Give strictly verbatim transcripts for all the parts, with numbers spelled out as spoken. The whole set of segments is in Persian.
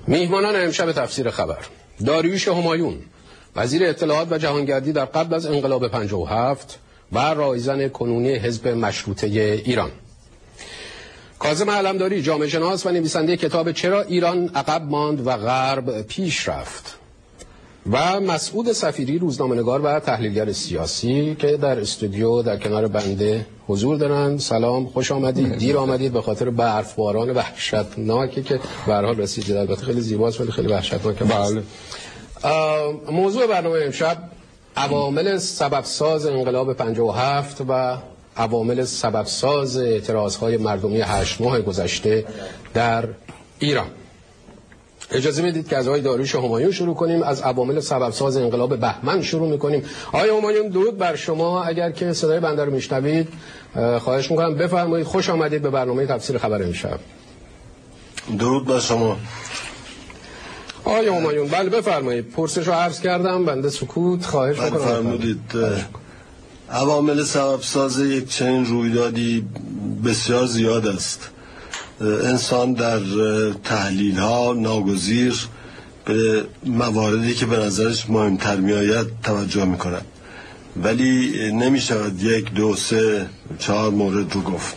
میهمانان امشب تفسیر خبر: داریوش همایون، وزیر اطلاعات و جهانگردی در قبل از انقلاب پنجاه و هفت و رایزن کنونی حزب مشروطه ایران. کاظم علمداری، جامعه شناس و نویسنده کتاب چرا ایران عقب ماند و غرب پیش رفت. و مسعود صفیری، روزنامه‌نگار و تحلیلگر سیاسی که در استودیو در کنار بنده حضور دارند. سلام، خوش آمدید. دیر آمدید به خاطر برفباران وحشتناکی که به هر حال رسید. البته خیلی زیباست ولی خیلی وحشتناکه. بله. موضوع برنامه امشب عوامل سبب ساز انقلاب پنجاه و هفت و عوامل سبب ساز اعتراضهای مردمی هشت ماه گذشته در ایران. اجازه بدید که از آقای داریوش همایون شروع کنیم. از عوامل سبب ساز انقلاب بهمن شروع می‌کنیم. آقای همایون، درود بر شما. اگر که صدای بنده رو میشنوید خواهش می‌کنم بفرمایید. خوش آمدید به برنامه تفسیر خبر امشب. درود بر شما. آقای همایون، بله بفرمایید. پرسش رو عرض کردم، بنده سکوت خواهش می‌کنم. فرمودید. عوامل سبب ساز یک چنین رویدادی بسیار زیاد است. انسان در تحلیل ها ناگزیر به مواردی که به نظرش مهمتر می آید توجه می کند، ولی نمی شود یک دو سه چهار مورد رو گفت.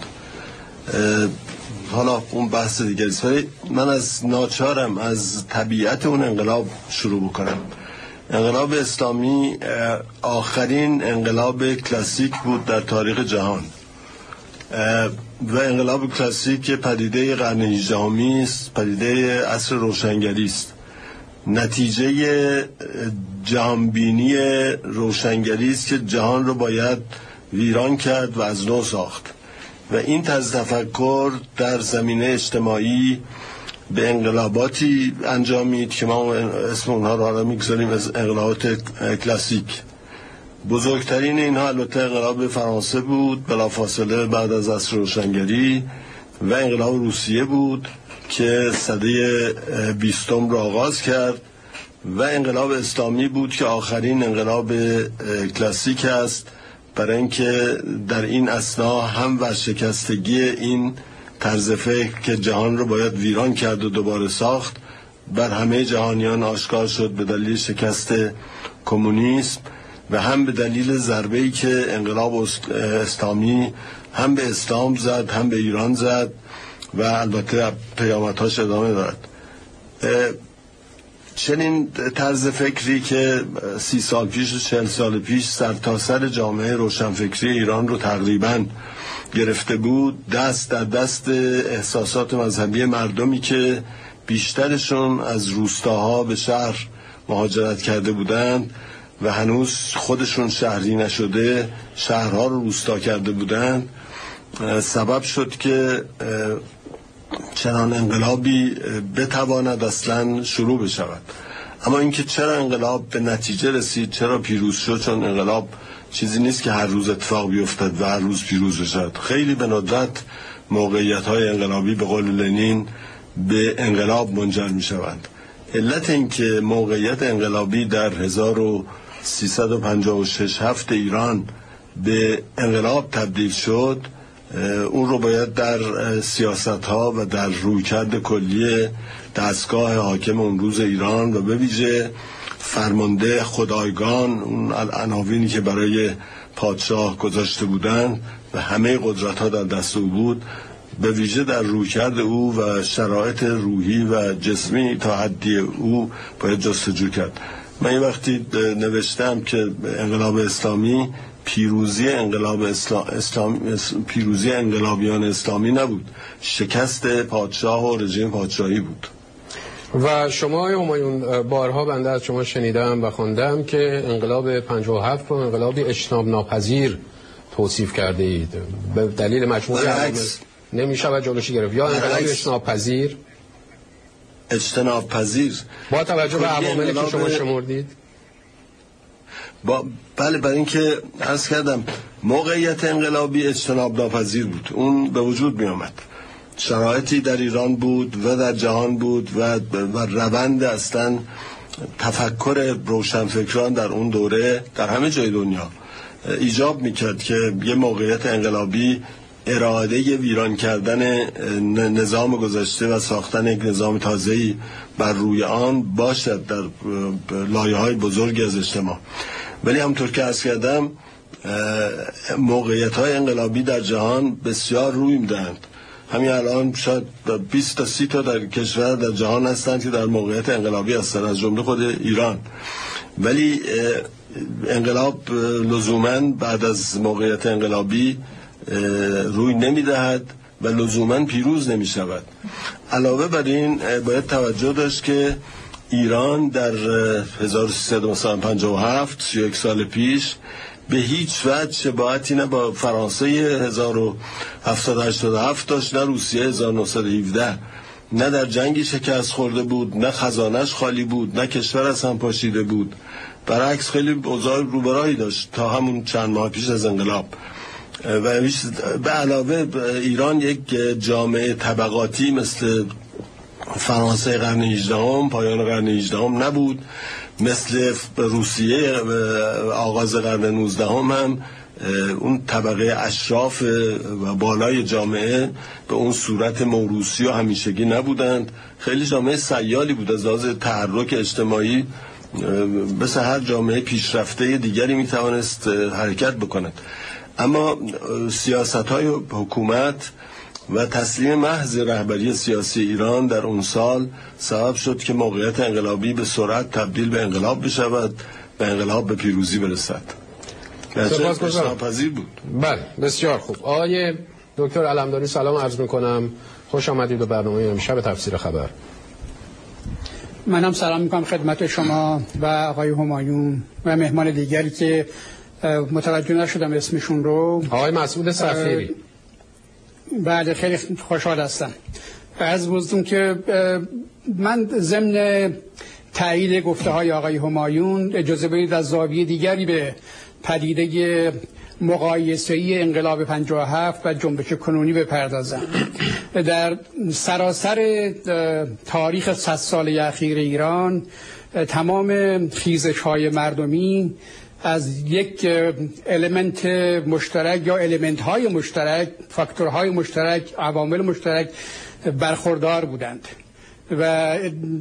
حالا اون بحث دیگری است، ولی من از ناچارم از طبیعت اون انقلاب شروع بکنم. انقلاب اسلامی آخرین انقلاب کلاسیک بود در تاریخ جهان و انقلاب کلاسیک پدیده قرن هجدهمی است، پدیده عصر روشنگری است، نتیجه جهانبینی روشنگری است که جهان رو باید ویران کرد و از نو ساخت. و این طرز تفکر در زمینه اجتماعی به انقلاباتی انجامید که ما اسم اونها رو حالا میگذاریم از انقلابات کلاسیک. بزرگترین اینها البته انقلاب فرانسه بود بلافاصله بعد از عصر روشنگری و انقلاب روسیه بود که سده بیستم را آغاز کرد و انقلاب اسلامی بود که آخرین انقلاب کلاسیک است، برای اینکه در این اثنا هم ورشکستگی این طرز فکر که جهان رو باید ویران کرد و دوباره ساخت بر همه جهانیان آشکار شد به دلیل شکست کمونیسم و هم به دلیل ضربه‌ای که انقلاب اسلامی هم به اسلام زد هم به ایران زد و البته پیامدهاش ادامه دارد. چنین طرز فکری که سی سال پیش و چهل سال پیش سرتاسر جامعه روشنفکری ایران رو تقریباً گرفته بود، دست در دست احساسات مذهبی مردمی که بیشترشون از روستاها به شهر مهاجرت کرده بودند و هنوز خودشون شهری نشده شهرها رو روستا کرده بودند، سبب شد که چنان انقلابی بتواند اصلا شروع بشود. اما اینکه چرا انقلاب به نتیجه رسید، چرا پیروز شد، چون انقلاب چیزی نیست که هر روز اتفاق بیفتد و هر روز پیروز بشد. خیلی به ندرت موقعیت‌های انقلابی به قول لنین به انقلاب منجر می‌شوند. علت این که موقعیت انقلابی در هزار و سیصد و پنجاه و شش هفت ایران به انقلاب تبدیل شد، اون رو باید در سیاست‌ها و در رویکرد کلی دستگاه حاکم اون روز ایران و به ویژه فرمانده خدایگان، اون عناوینی که برای پادشاه گذاشته بودند و همه قدرت‌ها در دست او بود، به ویژه در رویکرد او و شرایط روحی و جسمی تا حدی او باید جستجو کرد. من این وقتی نوشتم که انقلاب اسلامی پیروزی انقلاب اسلام پیروزی انقلابیان اسلامی نبود، شکست پادشاه و رژیم پادشاهی بود. و شما آقای همایون، بارها بنده از شما شنیدم و خواندم که انقلاب پنجاه و هفت رو انقلابی اجتناب ناپذیر توصیف کرده اید. به دلیل مجموعه عوامل نمی‌شود جلوشی گرفت. یا انقلابی اجتناب پذیر اجتناب پذیر با توجه به عواملی که شما شمردید. با بله، برای اینکه عرض کردم موقعیت انقلابی اجتناب ناپذیر بود، اون به وجود می آمد. شرایطی در ایران بود و در جهان بود و و روند اصلا تفکر روشنفکران در اون دوره در همه جای دنیا ایجاب میکرد که یه موقعیت انقلابی اراده ویران کردن نظام گذشته و ساختن یک نظام تازه‌ای بر روی آن باشد در لایه‌های بزرگی از اجتماع. ولی همونطور که عرض کردم موقعیت‌های انقلابی در جهان بسیار روی می‌دهند. همین الان شاید بیست تا سی تا در کشور در جهان هستند که در موقعیت انقلابی هستند، از جمله خود ایران. ولی انقلاب لزوماً بعد از موقعیت انقلابی روی نمی‌دهد و لزوماً پیروز نمی‌شود. علاوه بر این باید توجه داشت که ایران در هزار و سیصد و پنجاه و هفت، سی و یک سال پیش، به هیچ وجه شباهتی نه با فرانسه هزار و هفتصد و هشتاد و هفت داشت، نه روسیه هزار و نهصد و هفده. نه در جنگی شکست خورده بود، نه خزانش خالی بود، نه کشور از هم پاشیده بود. برعکس خیلی اوضاع روبرایی داشت تا همون چند ماه پیش از انقلاب. و به علاوه ایران یک جامعه طبقاتی مثل فرانسه قرن هجدهم، پایان قرن هجدهم نبود. مثل روسیه آغاز قرن نوزدهم هم اون طبقه اشراف و بالای جامعه به اون صورت موروثی و همیشگی نبودند. خیلی جامعه سیالی بود از لحاظ تحرک اجتماعی، مثل هر جامعه پیشرفته دیگری میتوانست حرکت بکند. اما سیاست‌های حکومت و تسلیم محض رهبری سیاسی ایران در اون سال سبب شد که موقعیت انقلابی به سرعت تبدیل به انقلاب بشود و انقلاب به پیروزی برسد. سپاسگزارم. پذیر بود. بله، بسیار خوب. آقای دکتر علمداری سلام عرض میکنم، خوش آمدید به برنامه امشب تفسیر خبر. منم سلام میکنم خدمت شما و آقای همایون و مهمان دیگری که متوجه نشدم اسمشون رو. آقای مسعود صفیری. بله، خیلی خوشحال هستم. عرض بزرگم که من ضمن تایید گفته های آقای همایون اجازه بدید از زاویه دیگری به پدیده مقایسه‌ای انقلاب پنجاه و هفت و جنبش کنونی بپردازم. در سراسر تاریخ صد ساله اخیر ایران تمام خیزش های مردمی از یک المنت مشترک یا المنت های مشترک، فاکتورهای مشترک، عوامل مشترک برخوردار بودند و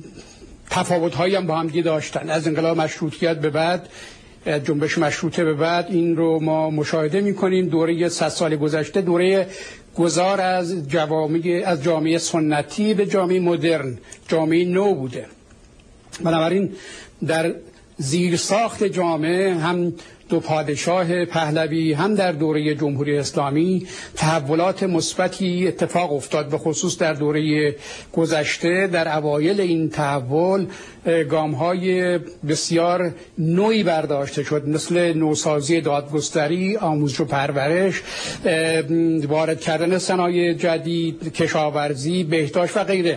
تفاوت هایی هم با هم داشتند. از انقلاب مشروطیت به بعد، جنبش مشروطه به بعد، این رو ما مشاهده می‌کنیم. دوره صد سال گذشته دوره گذار از جوامع از جامعه سنتی به جامعه مدرن، جامعه نو بوده. بنابراین در زیر ساخت جامعه هم دو پادشاه پهلوی هم در دوره جمهوری اسلامی تحولات مثبتی اتفاق افتاد، به خصوص در دوره گذشته. در اوایل این تحول گام‌های بسیار نوعی برداشته شد، مثل نوسازی دادگستری، آموزش و پرورش، وارد کردن صنایع جدید، کشاورزی، بهداشت و غیره.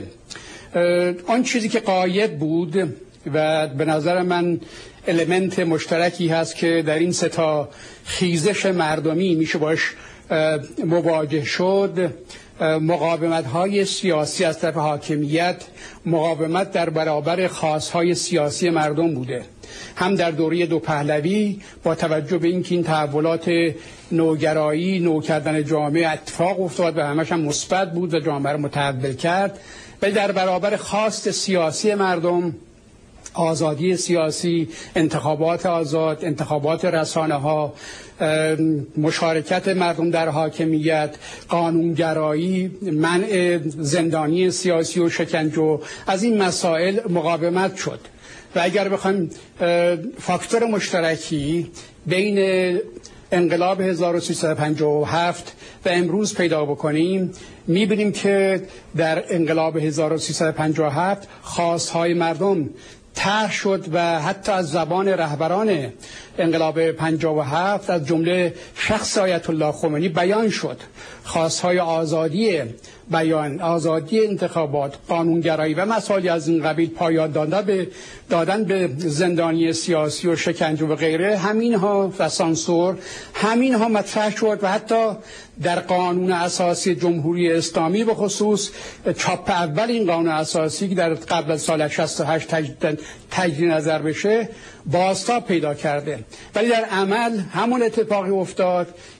آن چیزی که غایب بود و به نظر من المنت مشترکی هست که در این سه تا خیزش مردمی میشه باش مواجه شد، مقاومت‌های سیاسی از طرف حاکمیت، مقاومت در برابر خواست‌های سیاسی مردم بوده. هم در دوره دو پهلوی با توجه به اینکه این تحولات نوگرایی، نو کردن جامعه اتفاق افتاد و همش هم مثبت بود و جامعه رو متحول کرد، ولی در برابر خواست سیاسی مردم، آزادی سیاسی، انتخابات آزاد، انتخابات رسانه‌ها، مشارکت مردم در حاکمیت، قانونگرایی، منع زندانی سیاسی و شکنجه، از این مسائل مقاومت شد. و اگر بخوایم فاکتور مشترکی بین انقلاب هزار و سیصد و پنجاه و هفت و امروز پیدا بکنیم، می‌بینیم که در انقلاب هزار و سیصد و پنجاه و هفت خواست‌های مردم طرح شد و حتی از زبان رهبران انقلاب پنجاه و هفت از جمله شخص آیت الله خمینی بیان شد. خواستهای آزادی بیان، آزادی انتخابات، قانونگرایی و مسائلی از این قبیل، پایان دادن به دادن به زندانی سیاسی و شکنجه و غیره، همینها و سانسور، همینها مطرح شد و حتی در قانون اساسی جمهوری اسلامی به خصوص چاپ اول این قانون اساسی که در قبل از سال شصت و هشت تجدید نظر بشه بازتاب پیدا کرده. ولی در عمل همون اتفاقی افتاد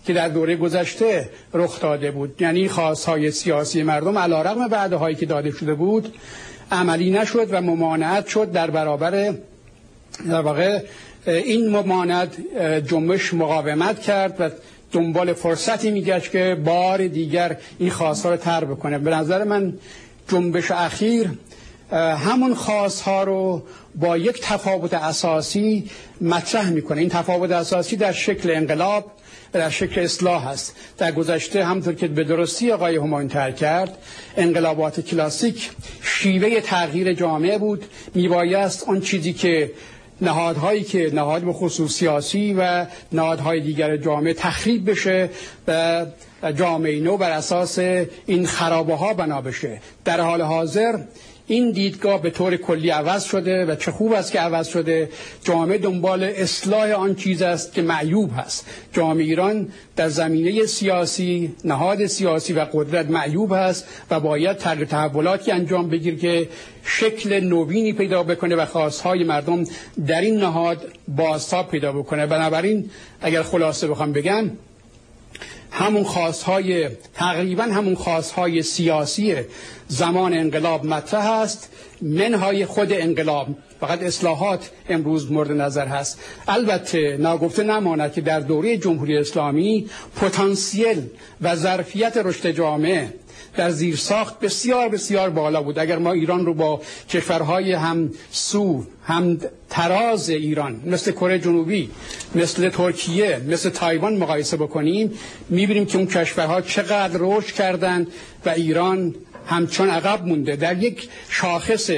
که در دوره گذشته رخ داده بود، یعنی خواستهای سیاسی مردم علیرغم وعده‌هایی که داده شده بود عملی نشد و ممانعت شد. در برابر در واقع این ممانعت جنبش مقاومت کرد و دنبال فرصتی میگشت که بار دیگر این خواستها رو طرح بکنه. به نظر من جنبش اخیر همون خواستها رو با یک تفاوت اساسی مطرح میکنه. این تفاوت اساسی در شکل انقلاب و در شکل اصلاح است. در گذشته همونطور که به درستی آقای همایون طرح کرد، انقلابات کلاسیک شیوه تغییر جامعه بود. میبایست آن چیزی که نهادهایی که نهاد به خصوص سیاسی و نهادهای دیگر جامعه تخریب بشه و جامعه نو بر اساس این خرابه ها بنا بشه. در حال حاضر این دیدگاه به طور کلی عوض شده و چه خوب است که عوض شده. جامعه دنبال اصلاح آن چیز است که معیوب هست. جامعه ایران در زمینه سیاسی، نهاد سیاسی و قدرت معیوب هست و باید تغییر تحولاتی انجام بگیر که شکل نوینی پیدا بکنه و خواستهای مردم در این نهاد بازتاب پیدا بکنه. بنابراین اگر خلاصه بخوام بگم، همون خواستهای تقریبا همون خواستهای سیاسی زمان انقلاب مطرح است، منهای خود انقلاب فقط اصلاحات امروز مورد نظر هست. البته ناگفته نماند که در دوره جمهوری اسلامی پتانسیل و ظرفیت رشد جامعه در زیرساخت بسیار بسیار بالا بود. اگر ما ایران رو با کشورهای هم سو هم تراز ایران مثل کره جنوبی، مثل ترکیه، مثل تایوان مقایسه بکنیم، می‌بینیم که اون کشورها چقدر رشد کردند و ایران همچون عقب مونده. در یک شاخص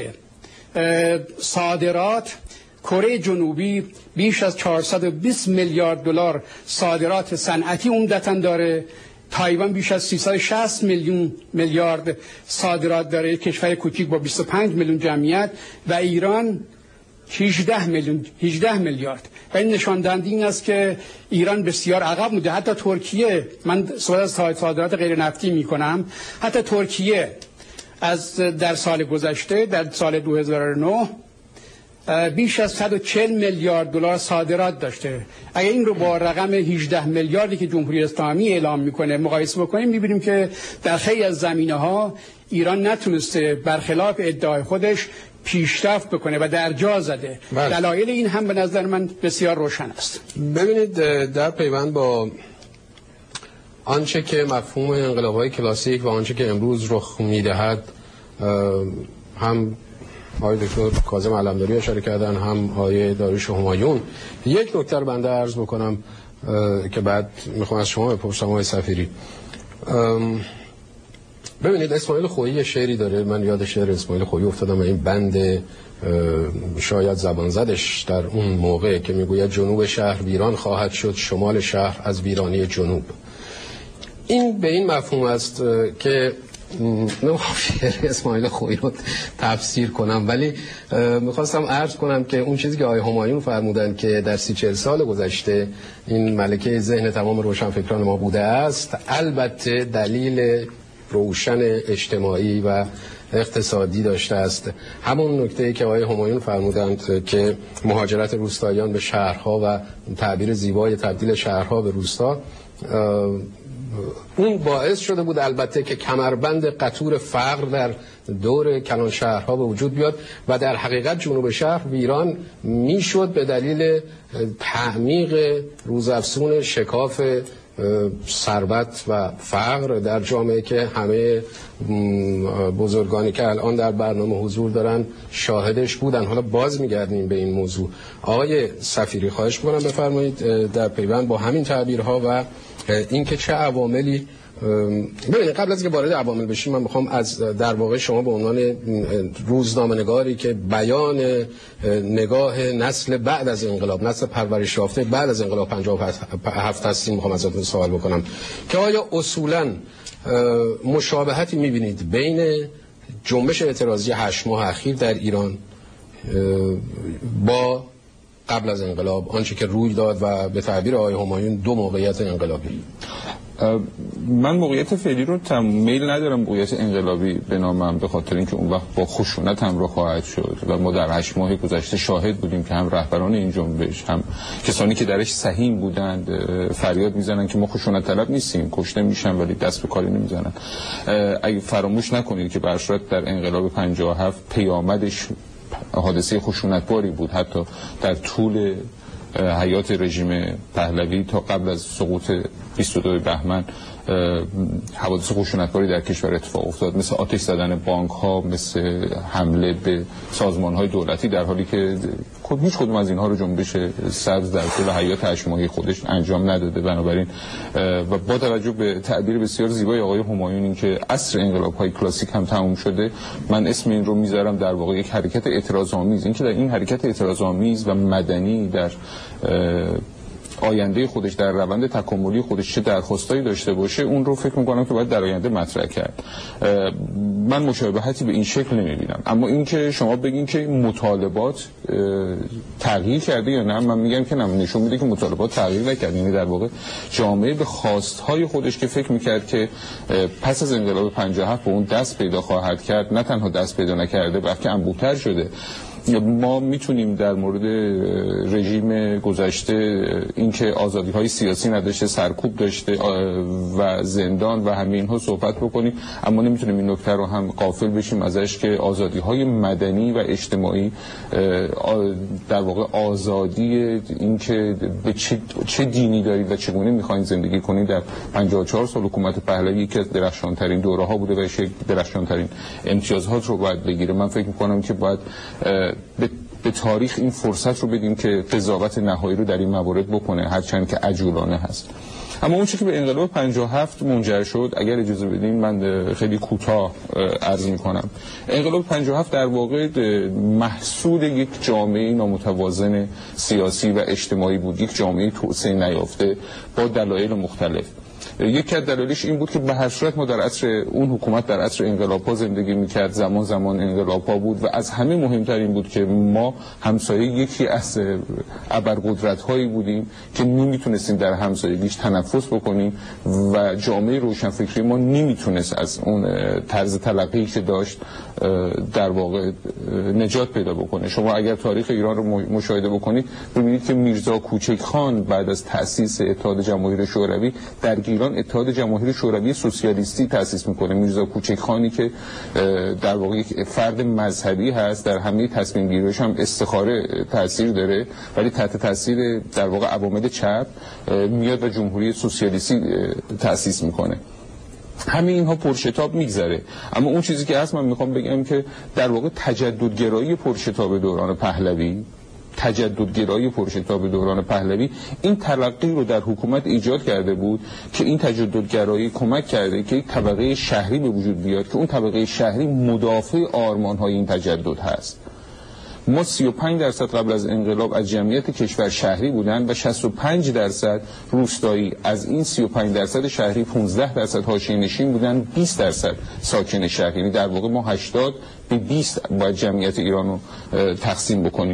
صادرات کره جنوبی بیش از چهارصد و بیست میلیارد دلار صادرات صنعتی عمدتاً داره. تایوان بیش از سیصد و شصت میلیون میلیارد صادرات داره، کشور کوچیک با بیست و پنج میلیون جمعیت، و ایران هجده میلیون هجده میلیارد. و این نشان دهنده این است که ایران بسیار عقب مونده. حتی ترکیه، من صحبت از صادرات غیر نفتی میکنم، حتی ترکیه از در سال گذشته در سال دو هزار و نه بیش از صد و چهل میلیارد دلار صادرات داشته. اگر این رو با رقم هجده میلیاردی که جمهوری اسلامی اعلام میکنه مقایسه بکنیم، میبینیم که در خیلی از زمینه‌ها ایران نتونسته برخلاف ادعای خودش پیشرفت بکنه و در جا زده. بله. دلایل این هم به نظر من بسیار روشن است. ببینید، در پیوند با آنچه که مفهوم انقلاب‌های کلاسیک و آنچه که امروز رخ میدهد، هم آقای دکتر کاظم علمداری اشاره کردن، هم آقای داریوش همایون. یک نکته رو بنده عرض بکنم که بعد میخوام از شما بپرسم آقای سفیری. ببینید، اسماعیل خویی شعری داره، من یاد شعر اسماعیل خویی افتادم و این بند شاید زبان زدش در اون موقع که میگوید جنوب شهر ویران خواهد شد، شمال شهر از ویرانی جنوب. این به این مفهوم است که نمیخوام شعر اسماعیل خویی رو تفسیر کنم، ولی میخواستم عرض کنم که اون چیزی که آقای همایون فرمودن که در سی چهل سال گذشته این ملکه ذهن تمام روشنفکران ما بوده است، البته دلیل روشن اجتماعی و اقتصادی داشته است. همون نکته‌ای که آقای همایون فرمودند که مهاجرت روستاییان به شهرها و تعبیر زیبای تبدیل شهرها به روستا، اون باعث شده بود البته که کمربند قطور فقر در دور کلان شهرها به وجود بیاد و در حقیقت جنوب شهر ویران میشد به دلیل تعمیق روزافزون شکاف ثروت و فقر در جامعه که همه بزرگانی که الان در برنامه حضور دارن شاهدش بودن. حالا باز میگردیم به این موضوع. آقای سفیری، خواهش می‌کنم بفرمایید در پیوند با همین تعبیرها و اینکه چه عواملی، ببینید قبل از اینکه وارد عوامل بشیم من میخوام از در واقع شما به عنوان روزنامه‌نگاری که بیان نگاه نسل بعد از انقلاب، نسل پرورش یافته بعد از انقلاب پنجاه و هفت هستین، میخوام ازتون سوال بکنم که آیا اصولاً مشابهتی میبینید بین جنبش اعتراضی هشت ماه اخیر در ایران با قبل از انقلاب، آنچه که روی داد و به تعبیر آقای همایون دو موقعیت انقلابی؟ من موقعیت فعلی رو تم... میل ندارم موقعیت انقلابی بنامم، به خاطر اینکه اون وقت با خشونت همراه خواهد شد و ما در هشت ماه گذشته شاهد بودیم که هم رهبران این جنبش هم کسانی که درش سهیم بودند فریاد میزنن که ما خشونت طلب نیستیم، کشته میشن ولی دست به کاری نمیزنن. اگه فراموش نکنید که به صورت در انقلاب پنجاه و هفت پیامدش حادثه خشونتباری بود، حتی در طول حیات رژیم پهلوی تا قبل از سقوط بیست و دو بهمن حوادث خشونتباری در کشور اتفاق افتاد، مثل آتش زدن بانک ها، مثل حمله به سازمان های دولتی، در حالی که هیچ کدوم از اینها رو جنبش سبز در طول حیات هشت ماهه خودش انجام نداده. بنابراین و با توجه به تعبیر بسیار زیبای آقای همایون این که عصر انقلاب های کلاسیک هم تموم شده، من اسم این رو میذارم در واقع یک حرکت اعتراض آمیز. این که در این حرکت اعتراض آمیز و مدنی در آینده خودش، در روند تکاملی خودش چه درخواستایی داشته باشه، اون رو فکر می‌کنم که باید در آینده مطرح کرد. من مشابهتی به این شکل نمی‌بینم. اما اینکه شما بگین که مطالبات تغییر کرده یا نه، من میگم که نه، نشون میده که مطالبات تغییر نکرد. یعنی در واقع جامعه به خواست‌های خودش که فکر می‌کرد که پس از انقلاب پنجاه و هفت به اون دست پیدا خواهد کرد، نه تنها دست پیدا نکرده بلکه انبوه‌تر شده. ما میتونیم در مورد رژیم گذشته اینکه آزادی های سیاسی نداشته، سرکوب داشته و زندان و همه اینها صحبت بکنیم، اما نمیتونیم این نکته رو هم غافل بشیم ازش که آزادی های مدنی و اجتماعی، در واقع آزادی اینکه به چه, چه دینی دارید و چگونه میخواین زندگی کنید، در پنجاه و چهار سال حکومت پهلوی یکی از درخشانترین دوره ها بوده و یک درخشانترین امتیازات رو باید بگیره. من فکر میکنم که باید به, به تاریخ این فرصت رو بدیم که قضاوت نهایی رو در این موارد بکنه، هرچند که عجولانه هست. اما اون چیزی که به انقلاب پنجاه و هفت منجر شد، اگر اجازه بدین من خیلی کوتاه عرض میکنم. انقلاب پنجاه و هفت در واقع محصول یک جامعه نامتوازن سیاسی و اجتماعی بود، یک جامعه توسعه نیافته با دلایل مختلف. یکی از دلایلش این بود که به هر صورت ما در عصر اون حکومت در عصر انقلاب‌ها زندگی می‌کرد، زمان زمان انقلاب‌ها بود و از همه مهمتر این بود که ما همسایه یکی از ابرقدرت‌هایی بودیم که نمی‌تونستیم در همسایگیش تنفس بکنیم و جامعه روشنفکری ما نمی‌تونست از اون طرز تلقی که داشت در واقع نجات پیدا بکنه. شما اگر تاریخ ایران رو مشاهده بکنید ببینید که میرزا کوچکخان بعد از تأسیس اتحاد جماهیر شوروی در ایران اتحاد جماهیر شوروی سوسیالیستی تأسیس میکنه. میرزا کوچکخانی که در واقع یک فرد مذهبی هست، در همه تصمیم گیریش هم استخاره تاثیر داره، ولی تحت تاثیر در واقع عوامل چپ میاد و جمهوری سوسیالیستی تأسیس میکنه. همه اینها پرشتاب میگذره. اما اون چیزی که هست من میخوام بگم که در واقع تجددگرایی پرشتاب دوران پهلوی تجددگرایی پرشتاب دوران پهلوی این تلقی رو در حکومت ایجاد کرده بود که این تجددگرایی کمک کرده که یک طبقه شهری به وجود بیاد که اون طبقه شهری مدافع آرمان‌های این تجدد هست. ما سی و پنج درصد قبل از انقلاب از جمعیت کشور شهری بودند و شصت و پنج درصد روستایی. از این سی و پنج درصد شهری پانزده درصد حاشیه‌نشین بودند، بیست درصد ساکن شهر. یعنی در واقع ما هشتاد به بیست باید جمعیت ایران رو تقسیم بکنیم.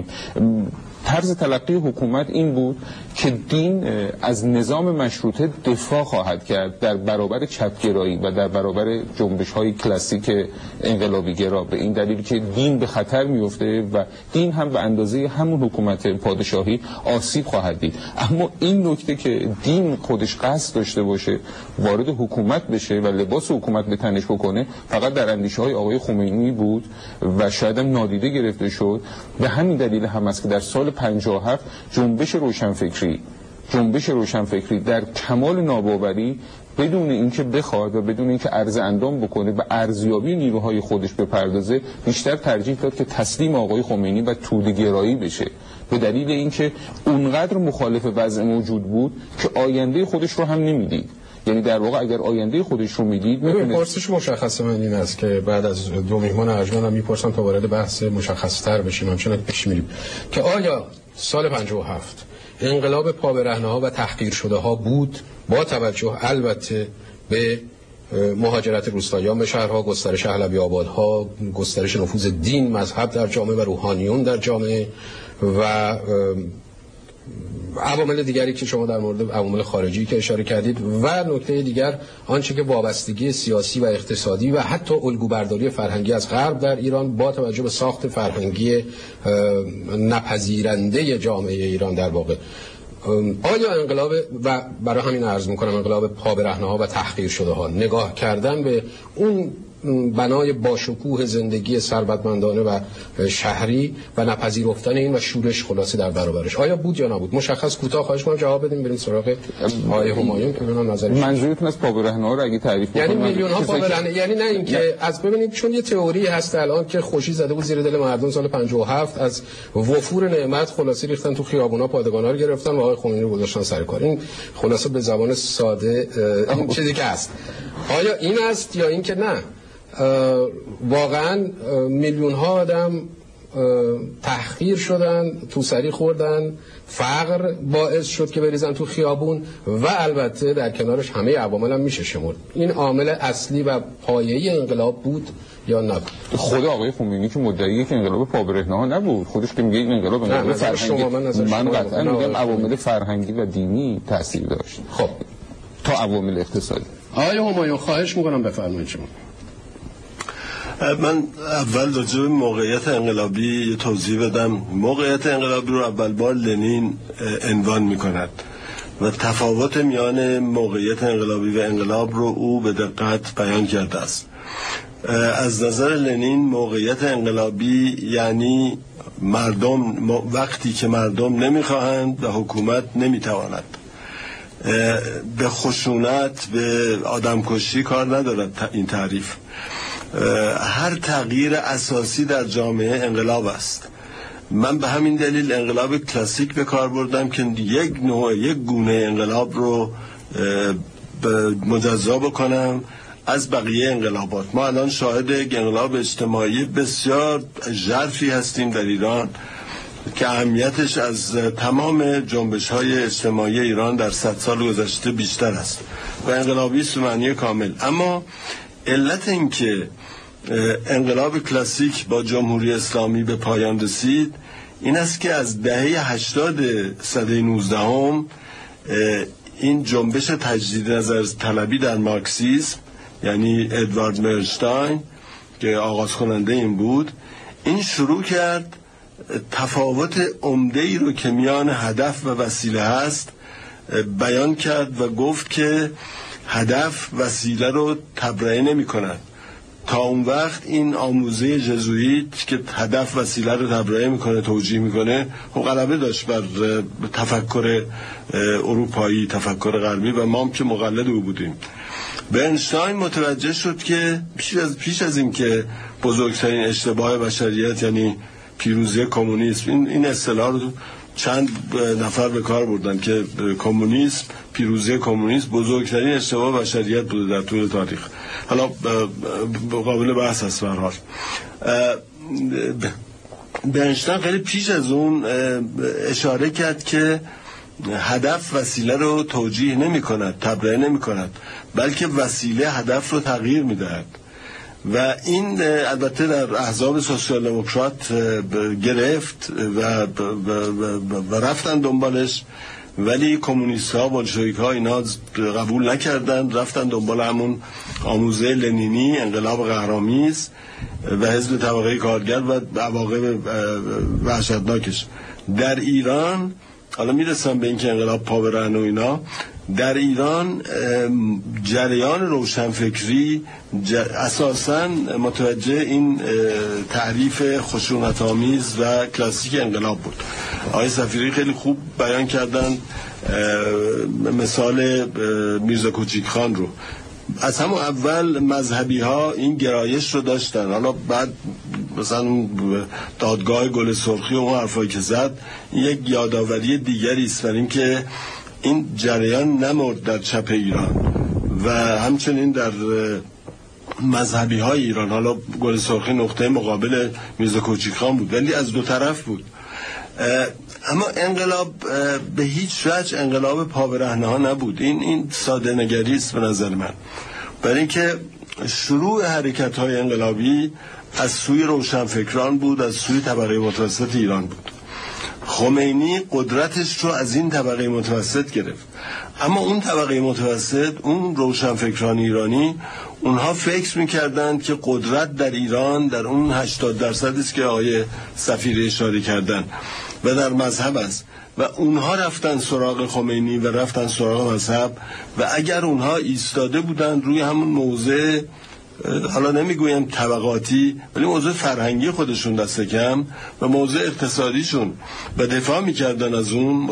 طرز تلقی حکومت این بود که دین از نظام مشروطه دفاع خواهد کرد در برابر چپگرایی و در برابر جنبش‌های کلاسیک انقلابی گرا، به این دلیل که دین به خطر میفته و دین هم به اندازه همون حکومت پادشاهی آسیب خواهد دید. اما این نکته که دین خودش قصد داشته باشه وارد حکومت بشه و لباس حکومت به تنش بکنه، فقط در اندیشه‌های آقای خمینی بود و شاید هم نادیده گرفته شد. به همین دلیل هم است که در سال پنجاه و هفت جنبش روشنفکری جنبش روشنفکری در کمال ناباوری بدون اینکه بخواد و بدون اینکه عرض اندام بکنه به ارزیابی نیروهای خودش بپردازه، بیشتر ترجیح داد که تسلیم آقای خمینی و توده‌گرایی بشه، به دلیل اینکه اونقدر مخالف وضع موجود بود که آینده خودش رو هم نمیدید. یعنی در واقع اگر آینده خودش رو میدید میتونه پرسش مشخص من این است که بعد از دو میهمان ارجمندم میپرسم تا وارد بحث مشخص‌تر بشیم، همچنان پیش میریم که آیا سال پنجاه و هفت انقلاب پا به رهنه‌ها و تحقیر شده ها بود، با توجه البته به مهاجرت روستاییان به شهرها، گسترش اهلوی آبادها، گسترش نفوذ دین، مذهب در جامعه و روحانیون در جامعه و عوامل دیگری که شما در مورد عوامل خارجی که اشاره کردید و نکته دیگر آنچه که وابستگی سیاسی و اقتصادی و حتی الگوبرداری فرهنگی از غرب در ایران با توجه به ساخت فرهنگی نپذیرنده جامعه ایران در واقع، آیا انقلاب و برای همین عرض میکنم انقلاب پابرهنه ها و تحقیر شده ها نگاه کردن به اون بنای باشکوه زندگی ثروتمندانه و شهری و نپذیرفتن این و شورش خلاصی در برابرش آیا بود یا نبود؟ مشخص کوتاه خواهش کنم جواب بدیم بریم سراغ آقای همایون که ببینم نظرش. منظورتون از پابرهنه ها رو اگه تعریف کنید یعنی میلیون ها پابرهنه، یعنی نه اینکه از ببینید چون یه تئوری هست الان که خوشی زده بود زیر دل مردم سال پنجاه و هفت از وفور نعمت خلاصی ریختن تو خیابونا پادگانا رو گرفتن و آقای خمینی رو گذاشتن سر کار. این خلاصه به زبان ساده این چیزی که هست. آیا این است یا اینکه نه واقعا میلیون ها آدم تحقیر شدن، توسری خوردن، فقر باعث شد که بریزن تو خیابون و البته در کنارش همه عوامل هم میشه شمرد. این عامل اصلی و پایه‌ای انقلاب بود یا نه؟ خود آقای خمینی که مدعیه که انقلاب پابرهنه ها نبود، خودش که میگه این انقلاب انقلاب فرهنگی، من قطعا میگم عوامل فرهنگی و دینی تاثیر داشت. خب تا عوامل اقتصادی. آقای همایون خواهش میکنم بفرمایید شما. من اول راجع به موقعیت انقلابی یه توضیح بدم. موقعیت انقلابی رو اول بار لنین عنوان میکند و تفاوت میان موقعیت انقلابی و انقلاب رو او به دقت بیان کرده است. از نظر لنین موقعیت انقلابی یعنی مردم وقتی که مردم نمیخواهند و حکومت نمیتواند. به خشونت، به آدمکشی کار ندارد این تعریف. هر تغییر اساسی در جامعه انقلاب است. من به همین دلیل انقلاب کلاسیک به کار بردم که یک نوع یک گونه انقلاب رو مجزا بکنم از بقیه انقلابات. ما الان شاهد انقلاب اجتماعی بسیار ژرفی هستیم در ایران که اهمیتش از تمام جنبش‌های اجتماعی ایران در صد سال گذشته بیشتر است و انقلابی است به معنی کامل. اما علت این که انقلاب کلاسیک با جمهوری اسلامی به پایان رسید این است که از دهه هشتاد سده نوزدهم این جنبش تجدید نظر طلبی در مارکسیسم، یعنی ادوارد مرشتاین که آغاز کننده این بود، این شروع کرد تفاوت عمده‌ای رو که میان هدف و وسیله هست بیان کرد و گفت که هدف وسیله رو تبرئه نمی کنند. تا اون وقت این آموزه جزوئیت که هدف وسیله رو تبرئه میکنه، توجیه میکنه، و غلبه داشت بر تفکر اروپایی، تفکر غربی و ما هم که مقلد او بودیم. برنشتاین متوجه شد که پیش از پیش از این که بزرگترین اشتباه بشریت یعنی پیروزی کمونیسم، این این اصطلاح رو چند نفر به کار بردن که کمونیسم، پیروزی کمونیسم بزرگترین اشتباه بشریت بوده در طول تاریخ. حالا قابل بحث است به هر حال. برنشتاین خیلی پیش از اون اشاره کرد که هدف وسیله رو توجیه نمی کند، تبرئه نمی کند، بلکه وسیله هدف رو تغییر می دهد. و این البته در احزاب سوسیال دموکرات گرفت و, و رفتن دنبالش، ولی کمونیست ها، بولشویک ها اینا قبول نکردن، رفتن دنبال همون آموزه لنینی، انقلاب قهرآمیز و حزب طبقه کارگر و عواقب وحشتناکش. در ایران حالا میرسم به اینکه انقلاب پابرهنه و اینا، در ایران جریان روشنفکری اساساً متوجه این تعریف خشونت‌آمیز و کلاسیک انقلاب بود. آقای صفیری خیلی خوب بیان کردن مثال میرزا کوچیک خان رو. از همون اول مذهبی ها این گرایش رو داشتن، حالا بعد مثلا دادگاه گل سرخی و اون حرفایی که زد یک یادآوری دیگری است بر اینکه این جریان نمرد در چپ ایران و همچنین در مذهبی های ایران. حالا گل سرخی نقطه مقابل میرزا کوچیک خان بود ولی از دو طرف بود. اما انقلاب به هیچ وجه انقلاب پابرهنه ها نبود. این این ساده نگری است به نظر من، برای اینکه شروع حرکت های انقلابی از سوی روشنفکران بود، از سوی طبقه متوسط ایران بود. خمینی قدرتش رو از این طبقه متوسط گرفت، اما اون طبقه متوسط، اون روشنفکران ایرانی، اونها فکر میکردند که قدرت در ایران در اون هشتاد درصد است که آقای سفیری اشاره کردن و در مذهب است و اونها رفتن سراغ خمینی و رفتن سراغ مذهب و اگر اونها ایستاده بودند روی همون موضع، حالا نمیگویم طبقاتی ولی موضوع فرهنگی خودشون دست کم و موضوع اقتصادیشون و دفاع میکردن از اون،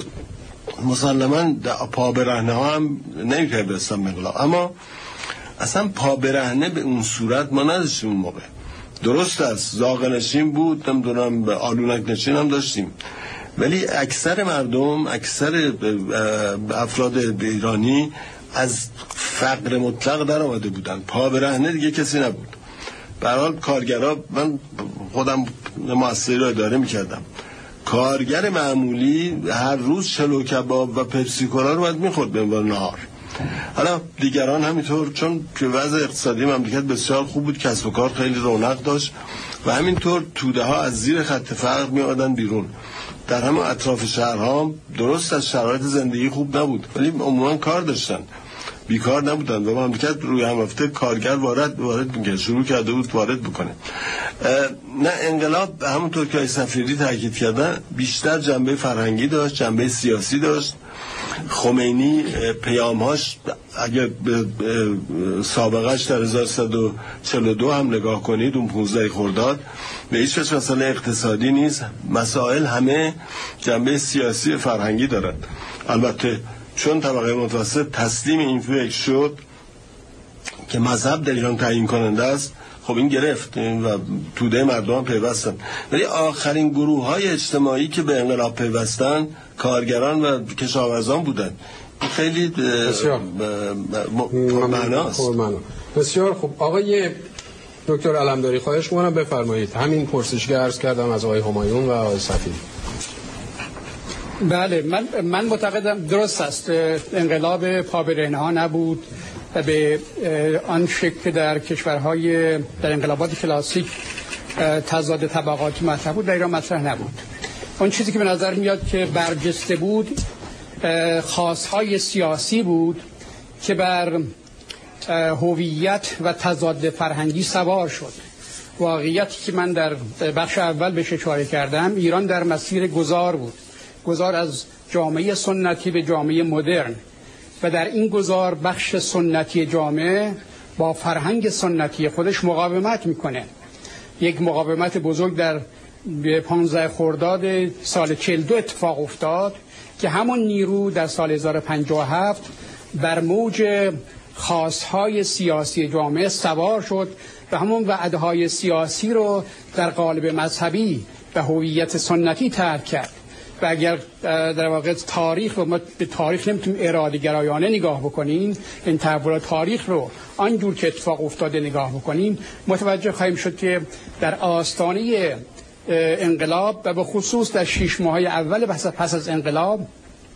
مسلما پا برهنه ها هم نمیپیوستن به انقلاب. اما اصلا پا برهنه به اون صورت ما نداشتیم اون موقع. درست است زاغ نشین بود، نمیدونم آلونک نشین هم داشتیم، ولی اکثر مردم، اکثر افراد ایرانی از فقر مطلق در آمده بودن، پا برهنه دیگه کسی نبود. به هر حال کارگرها، من خودم مؤسسه‌ای رو اداره می‌کردم، کارگر معمولی هر روز چلو کباب و پپسی کولا رو باید می‌خورد به عنوان نهار. حالا دیگران همینطور، چون که وضع اقتصادی مملکت بسیار خوب بود، کسب و کار خیلی رونق داشت و همینطور توده ها از زیر خط فقر می‌آمدن بیرون. در همه اطراف شهرها درست از شرایط زندگی خوب نبود ولی عموما کار داشتن، بیکار نبودن و مملکت روی هم رفته کارگر وارد وارد می‌کرد، شروع کرده بود وارد بکنه. نه انقلاب همونطور که سفیری تاکید کردن بیشتر جنبه فرهنگی داشت، جنبه سیاسی داشت. خمینی پیامهاش اگر به سابقهش در هزار و سیصد و چهل و دو هم نگاه کنید، اون پانزده خرداد، به هیچ وجه مسئله اقتصادی نیست، مسائل همه جنبه سیاسی و فرهنگی دارد. البته چون طبقه متوسط تسلیم این فکر شد که مذهب در ایران تعیین کننده است، خب این گرفت و توده مردم پیوستن، ولی آخرین گروه های اجتماعی که به انقلاب پیوستن کارگران و کشاورزان بودن. خیلی بسیار معناست. بسیار خوب. آقای دکتر علمداری خواهش می‌کنم بفرمایید. همین پرسشی عرض کردم از آقای همایون و آقای سفیری. بله، من من معتقدم درست است، انقلاب پابرهنه ها نبود و به آن شکل که در کشورهای در انقلابات کلاسیک تضاد طبقاتی مطرح بود در ایران مطرح نبود. اون چیزی که به نظر میاد که برجسته بود خواستهای سیاسی بود که بر هویت و تضاد فرهنگی سوار شد. واقعیتی که من در بخش اول بهش اشاره کردم، ایران در مسیر گذار بود، گذار از جامعه سنتی به جامعه مدرن و در این گذار بخش سنتی جامعه با فرهنگ سنتی خودش مقاومت میکنه. یک مقاومت بزرگ در پانزده خرداد سال چهل و دو اتفاق افتاد که همون نیرو در سال هزار و پنجاه و هفت بر موج خواستهای سیاسی جامعه سوار شد و همون وعده‌های سیاسی رو در قالب مذهبی و هویت سنتی ترک کرد. و اگر در واقع تاریخ رو، ما به تاریخ نمیتونیم اراده گرایانه نگاه بکنیم، این تحول تاریخ رو آنجور که اتفاق افتاده نگاه بکنیم، متوجه خواهیم شد که در آستانه انقلاب و به خصوص در شش ماهه اول پس از انقلاب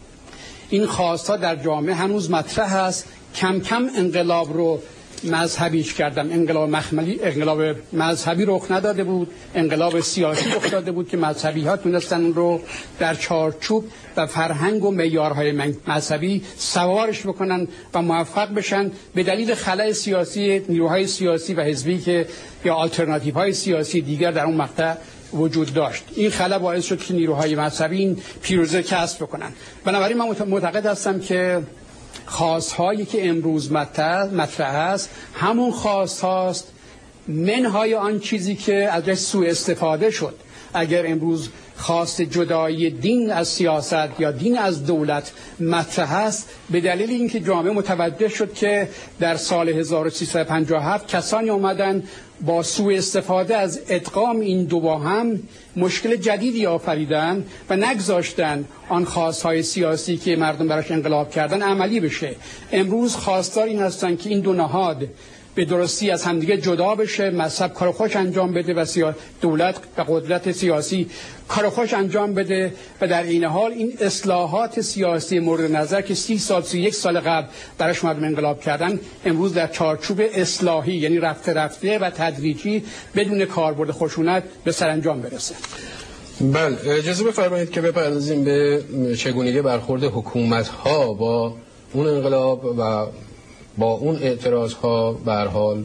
این خواست‌ها در جامعه هنوز مطرح است. کم کم انقلاب رو مذهبیش کردم. انقلاب مخملی، انقلاب مذهبی رخ نداده بود، انقلاب سیاسی رخ داده بود که مذهبی ها تونستن اون رو در چارچوب و فرهنگ و معیارهای مذهبی سوارش بکنن و موفق بشن به دلیل خلأ سیاسی نیروهای سیاسی و حزبی که یا آلترناتیو های سیاسی دیگر در اون مقطع وجود داشت. این خلأ باعث شد که نیروهای مذهبی این پیروزی کسب بکنن. بنابراین من معتقد هستم که خواست‌هایی که امروز مطرح است همون خواست هاست، منهای آن چیزی که ازش سوء استفاده شد. اگر امروز خواست جدایی دین از سیاست یا دین از دولت مطرح است، به دلیل اینکه جامعه متوجه شد که در سال هزار و سیصد و پنجاه و هفت کسانی آمدن با سوء استفاده از ادغام این دو با هم مشکل جدیدی آفریدن و نگذاشتن آن خواستهای سیاسی که مردم براش انقلاب کردن عملی بشه. امروز خواستار این هستن که این دو نهاد به درستی از همدیگه جدا بشه، مذهب کار خوش انجام بده و سیا... دولت و قدرت سیاسی کار خوش انجام بده و در این حال این اصلاحات سیاسی مورد نظر که سی سال سی یک سال قبل براش مردم انقلاب کردن امروز در چارچوب اصلاحی، یعنی رفته رفته و تدریجی بدون کاربرد خشونت به سرانجام برسه. بله، اجازه بفرمایید که بپردازیم به چگونگی برخورد حکومت‌ها با اون انقلاب و با اون اعتراض‌ها به هر حال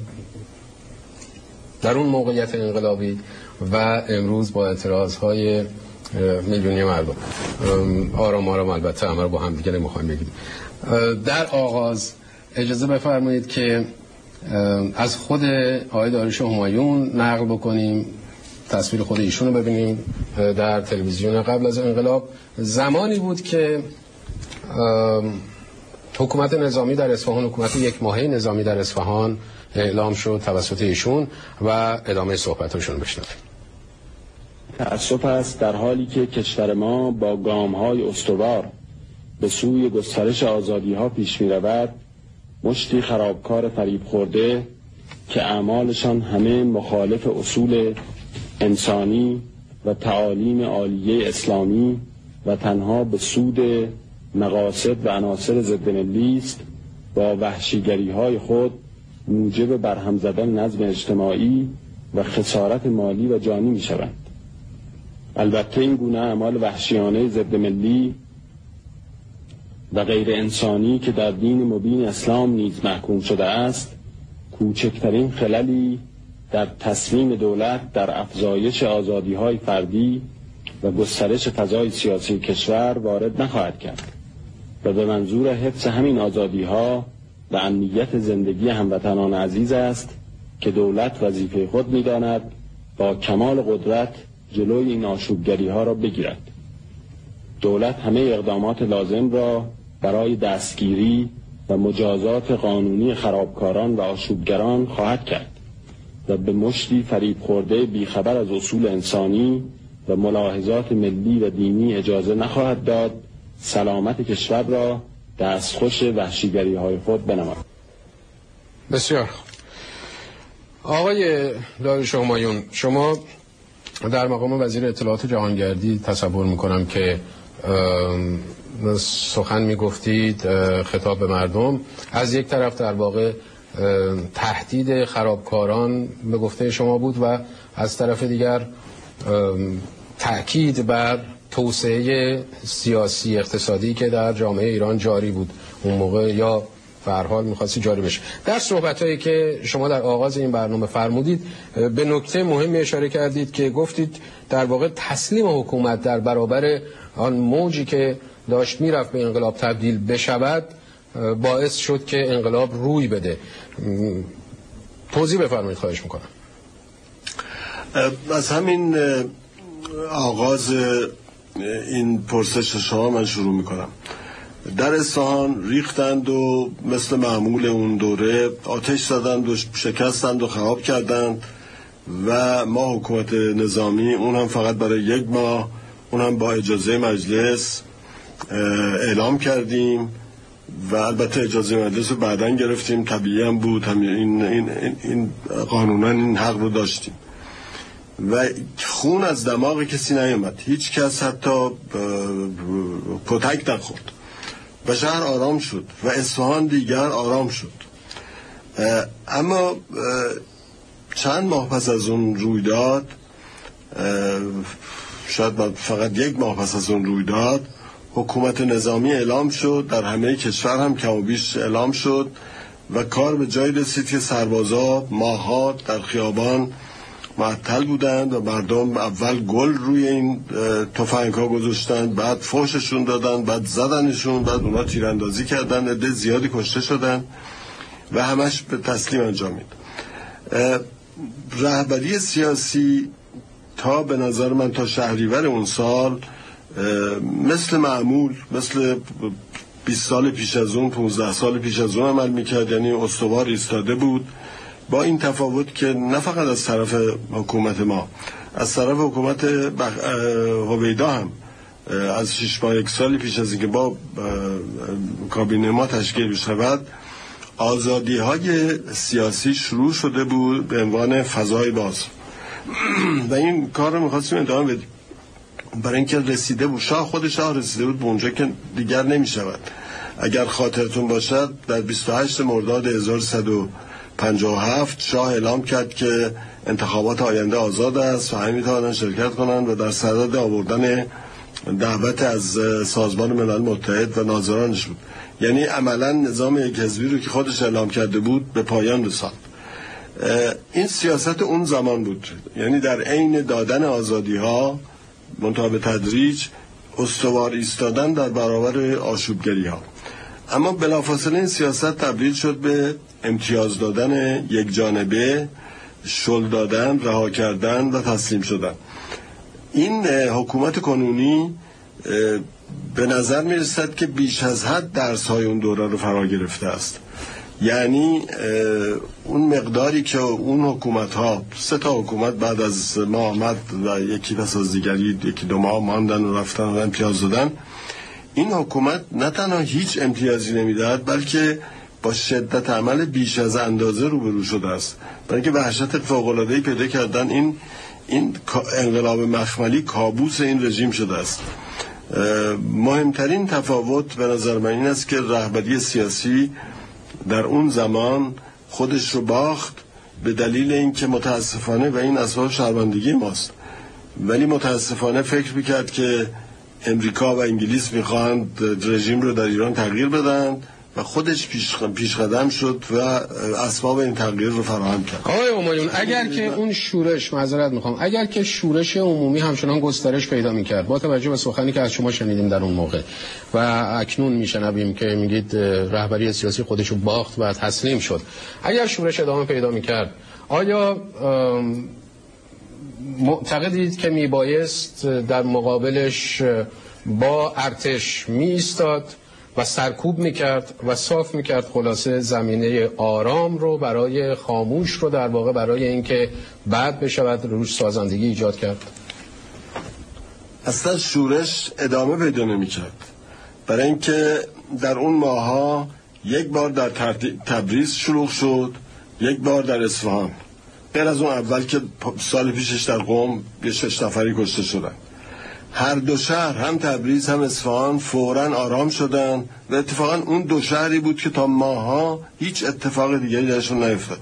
در اون موقعیت انقلابی و امروز با اعتراض‌های میلیونی مردم. آرام آرام البته همه رو با هم دیگه نمیخوایم بگیم. در آغاز اجازه بفرمایید که از خود آقای داریوش همایون نقل بکنیم، تصویر خود ایشون رو ببینیم در تلویزیون قبل از انقلاب. زمانی بود که حکومت نظامی در اصفهان، حکومت یک ماهه نظامی در اصفهان اعلام شد توسط ایشون و ادامه صحبتاشون بشنویم. تأسف است در حالی که کشور ما با گام‌های استوار به سوی گسترش آزادی‌ها پیش می‌رود، مشتی خرابکار فریب خورده که اعمالشان همه مخالف اصول انسانی و تعالیم عالیه اسلامی و تنها به سود مقاصد و عناصر ضد ملی است، با وحشیگری‌های خود موجب برهم زدن نظم اجتماعی و خسارت مالی و جانی می‌شوند. البته این گونه اعمال وحشیانه ضد ملی و غیر انسانی که در دین مبین اسلام نیز محکوم شده است، کوچکترین خللی در تصمیم دولت در افزایش آزادی‌های فردی و گسترش فضای سیاسی کشور وارد نخواهد کرد و به منظور حفظ همین آزادی‌ها و امنیت زندگی هموطنان عزیز است که دولت وظیفه خود می‌داند با کمال قدرت جلوی این آشوبگری‌ها را بگیرد. دولت همه اقدامات لازم را برای دستگیری و مجازات قانونی خرابکاران و آشوبگران خواهد کرد و به مشتی فریب خورده بیخبر از اصول انسانی و ملاحظات ملی و دینی اجازه نخواهد داد سلامت کشور را دستخوش وحشیگری‌های خود بنماید. بسیار. آقای داریوش همایون، شما در مقام وزیر اطلاعات جهانگردی تصور میکنم که سخن میگفتید خطاب به مردم، از یک طرف در واقع تهدید خرابکاران به گفته شما بود و از طرف دیگر تأکید بر توسعه سیاسی اقتصادی که در جامعه ایران جاری بود اون موقع یا به هر حال می‌خواستی جاری بشه. در صحبتایی که شما در آغاز این برنامه فرمودید به نکته مهمی اشاره کردید که گفتید در واقع تسلیم حکومت در برابر آن موجی که داشت میرفت به انقلاب تبدیل بشود باعث شد که انقلاب روی بده. توضیح بفرمایید خواهش میکنم. از همین آغاز این پرسش شما من شروع میکنم. در اصفهان ریختند و مثل معمول اون دوره آتش زدند و شکستند و خراب کردند و ما حکومت نظامی اون هم فقط برای یک ماه، اون هم با اجازه مجلس اعلام کردیم و البته اجازه مجلس رو بعداً گرفتیم، طبیعی هم بود، هم این, این, این, این قانونا این حق رو داشتیم و خون از دماغ کسی نیامد، هیچ کس حتی پتک نخورد و شهر آرام شد و اصفهان دیگر آرام شد. اما چند ماه پس از اون رویداد، شاید فقط یک ماه پس از اون رویداد، حکومت نظامی اعلام شد، در همه کشور هم کم و بیش اعلام شد و کار به جای رسید که سربازا ماه‌ها در خیابان معطل بودند و مردم اول گل روی این تفنگ‌ها گذاشتند، بعد فحششون دادن، بعد زدنشون، بعد اونا تیراندازی کردن، عده زیادی کشته شدن و همش به تسلیم انجامید. رهبری سیاسی تا به نظر من تا شهریور اون سال مثل معمول، مثل بیست سال پیش از اون، پانزده سال پیش از اون عمل میکرد، یعنی استوار ایستاده بود، با این تفاوت که نه فقط از طرف حکومت ما، از طرف حکومت بخ... هویدا هم از شش ماه یک سالی پیش از اینکه با کابینه ما تشکیل بشود آزادی های سیاسی شروع شده بود به عنوان فضای باز و این کار رو میخواستیم ادامه بدیم برای اینکه رسیده بود، شاه خود شاه رسیده بود به اونجا که دیگر نمیشود. اگر خاطرتون باشد در بیست و هشت مرداد هزار و سیصد و پنجاه و هفت شاه اعلام کرد که انتخابات آینده آزاد است و همه میتوانند شرکت کنند و در صدد آوردن دعوت از سازمان ملل متحد و ناظرانش بود. یعنی عملا نظام یک حزبی رو که خودش اعلام کرده بود به پایان رساند. این سیاست اون زمان بود، یعنی در عین دادن آزادی ها منتها به تدریج استوار ایستادن در برابر آشوبگری ها. اما بلافاصله این سیاست تبدیل شد به امتیاز دادن یک جانبه، شل دادن، رها کردن و تسلیم شدن. این حکومت کنونی به نظر می رسد که بیش از حد درس های اون دوره رو فرا گرفته است. یعنی اون مقداری که اون حکومت ها، سه تا حکومت بعد از ما آمد و یکی پس از دیگری یکی دو ماه ماندن و رفتن و امتیاز دادن، این حکومت نه تنها هیچ امتیازی نمیدهد بلکه با شدت عمل بیش از اندازه روبرو شده است. بلکه وحشت فوق‌العاده‌ای پیدا کردن. این این انقلاب مخملی کابوس این رژیم شده است. مهمترین تفاوت به نظر من این است که رهبری سیاسی در اون زمان خودش رو باخت به دلیل اینکه متاسفانه و این اسباب شرمندگی ماست، ولی متاسفانه فکر میکرد که امریکا و انگلیس میخواند رژیم رو در ایران تغییر بدن و خودش پیش پیش قدم شد و اسباب این تغییر رو فراهم کرد. آقای همایون، اگر که اون شورش، معذرت میخوام، اگر که شورش عمومی همچنان گسترش پیدا میکرد با توجه به سخنی که از شما شنیدیم در اون موقع و اکنون میشنویم که میگید رهبری سیاسی خودشو باخت و تسلیم شد، اگر شورش ادامه پیدا میکرد، آیا معتقدید که میبایست در مقابلش با ارتش می ایستاد و سرکوب میکرد و صاف میکرد، خلاصه زمینه آرام رو برای خاموش رو در واقع برای اینکه بعد بشود روش سازندگی ایجاد کرد؟ اصلا شورش ادامه پیدا نمیکرد، برای اینکه در اون ماها یک بار در تبریز شروع شد، یک بار در اصفهان، غیر از اون اول که سال پیشش در قم یه شش نفری کشته شدن. هر دو شهر، هم تبریز هم اصفهان، فوراً آرام شدن و اتفاقاً اون دو شهری بود که تا ماها هیچ اتفاق دیگری درشون نیفتاد.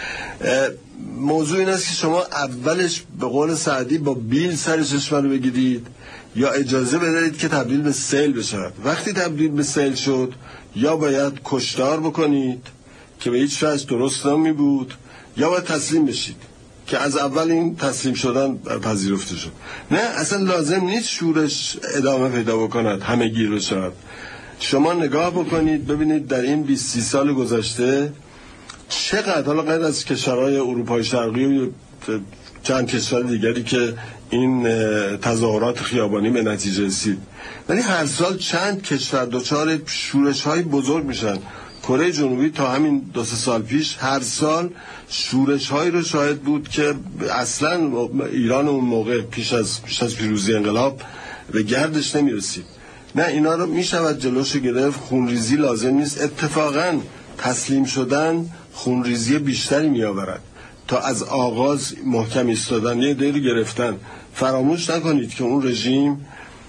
موضوع این است که شما اولش به قول سعدی با بیل سر چشمه رو بگیرید یا اجازه بدهید که تبدیل به سیل بشود. وقتی تبدیل به سیل شد یا باید کشتار بکنید که به هیچ وجه درست نمی بود، یا باید تسلیم بشید که از اول این تسلیم شدن پذیرفته شد. نه، اصلا لازم نیست شورش ادامه پیدا بکند، همه گیر بشود. شما نگاه بکنید ببینید در این بیست سال گذشته چقدر، حالا غیر از کشورهای اروپای شرقی و چند کشور دیگری که این تظاهرات خیابانی به نتیجه رسید، ولی هر سال چند کشور دچار شورش‌های بزرگ میشن. کره جنوبی تا همین دو سه سال پیش هر سال شورش‌هایی رو شاهد بود که اصلا ایران اون موقع پیش از پیش از پیروزی انقلاب به گردش نمی‌رسید. نه، اینا رو میشود جلوش گرفت. خونریزی لازم نیست، اتفاقاً تسلیم شدن خونریزی بیشتری میآورد تا از آغاز محکم ایستادن، یه دیری گرفتن. فراموش نکنید که اون رژیم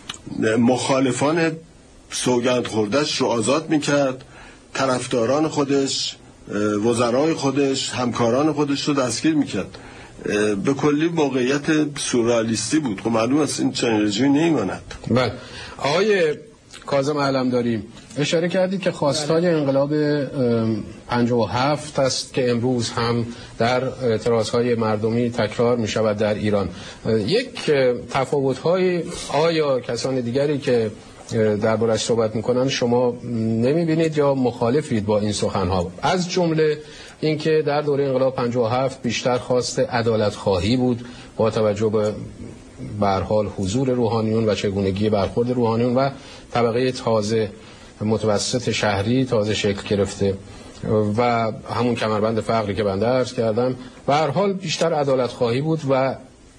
مخالفان سوگند خوردش رو آزاد میکرد، طرفداران خودش، وزرای خودش، همکاران خودش رو دستگیر میکرد. به کلی موقعیت سورئالیستی بود. خب معلوم است این چنین رژیمی نمیماند. بله. آقای کاظم علمداری، اشاره کردید که خواستای انقلاب پنجاه و هفت است که امروز هم در اعتراضهای مردمی تکرار می شود در ایران. یک تفاوت‌های آیا کسان دیگری که دربارش صحبت میکنن شما نمی بینید یا مخالفید با این سخنها؟ از جمله اینکه در دوره انقلاب پنجاه و هفت بیشتر خواست عدالت خواهی بود با توجه به به هر حال حضور روحانیون و چگونگی برخورد روحانیون و طبقه تازه متوسط شهری تازه شکل گرفته و همون کمربند فقری که بنده عرض کردم. به هر حال بیشتر عدالت خواهی بود و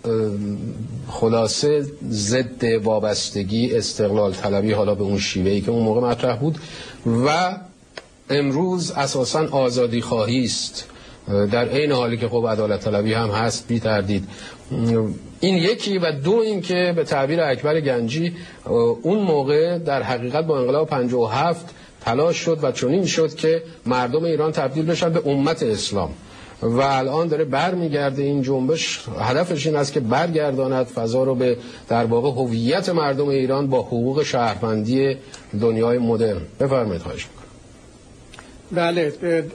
خلاصه ضد وابستگی، استقلال طلبی، حالا به اون شیوهی که اون موقع مطرح بود، و امروز اساساً آزادی خواهی است، در عین حالی که خب عدالت طلبی هم هست بی تردید. این یکی، و دو این که به تعبیر اکبر گنجی اون موقع در حقیقت با انقلاب پنجاه و هفت تلاش شد و چنین شد که مردم ایران تبدیل بشن به امت اسلام و الان داره برمیگرده. این جنبش هدفش این است که برگرداند فضا رو به در واقع هویت مردم ایران با حقوق شهروندی دنیای مدرن. بفرمایید. خواهش میکنم. بله،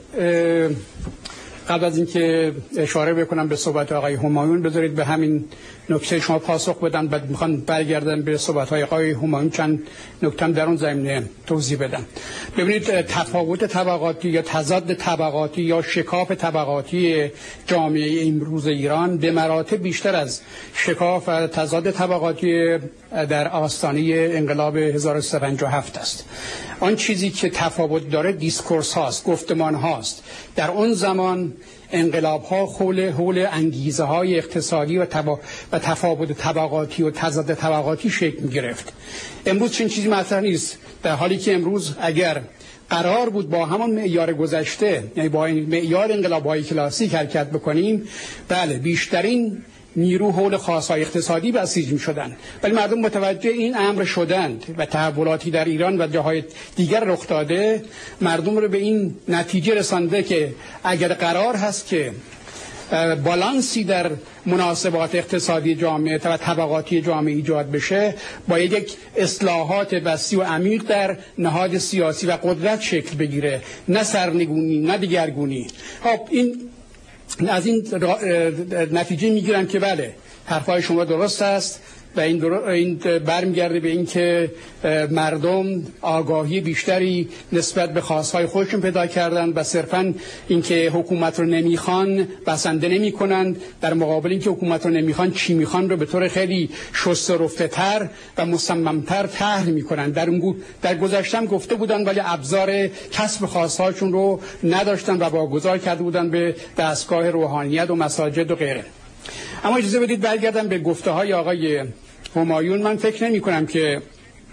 قبل از اینکه اشاره بکنم به صحبت آقای همایون، بذارید به همین نکته شما پاسخ بدم. بعد میخوان برگردن به صحبت های آقای همایون، چند نکته در اون زمینه توضیح بدم. ببینید، تفاوت طبقاتی یا تضاد طبقاتی یا شکاف طبقاتی جامعه امروز ایران به مراتب بیشتر از شکاف و تضاد طبقاتی در آستانه انقلاب هزار و سیصد و پنجاه و هفت است. آن چیزی که تفاوت داره دیسکورس هاست، گفتمان هاست. در اون زمان انقلاب ها حول حول انگیزه های اقتصادی و, تبا و تفاوت طبقاتی و تضاد طبقاتی شکل می گرفت. امروز چنین چیزی مطرح نیست، در حالی که امروز اگر قرار بود با همون معیار گذشته، یعنی با این معیار انقلاب های کلاسیک حرکت بکنیم، بله بیشترین نیرو حول خواستهای اقتصادی بسیج می شدن، ولی مردم متوجه این امر شدند و تحولاتی در ایران و جاهای دیگر رخ داده مردم رو به این نتیجه رسانده که اگر قرار هست که بالانسی در مناسبات اقتصادی جامعه و طبقاتی جامعه ایجاد بشه، باید یک اصلاحات وسیع و عمیق در نهاد سیاسی و قدرت شکل بگیره، نه سرنگونی نه دیگرگونی. خب این از این نتیجه میگیرن که بله حرفای شما درست است و این, در... این برمیگرده به این که مردم آگاهی بیشتری نسبت به خواستهای خودشون پیدا کردن و صرفاً اینکه حکومت رو نمیخوان بسنده نمی کنند، در مقابل اینکه حکومت رو نمیخوان چی میخوان رو به طور خیلی شسته رفته تر و مصممتر طرح میکنن. در اون در گذشته گفته بودن ولی ابزار کسب خواستهاشون رو نداشتن و واگذار کرده بودن به دستگاه روحانیت و مساجد و غیره. اما اجازه بدید برگردم به گفته های آقای همایون. من فکر نمی کنم که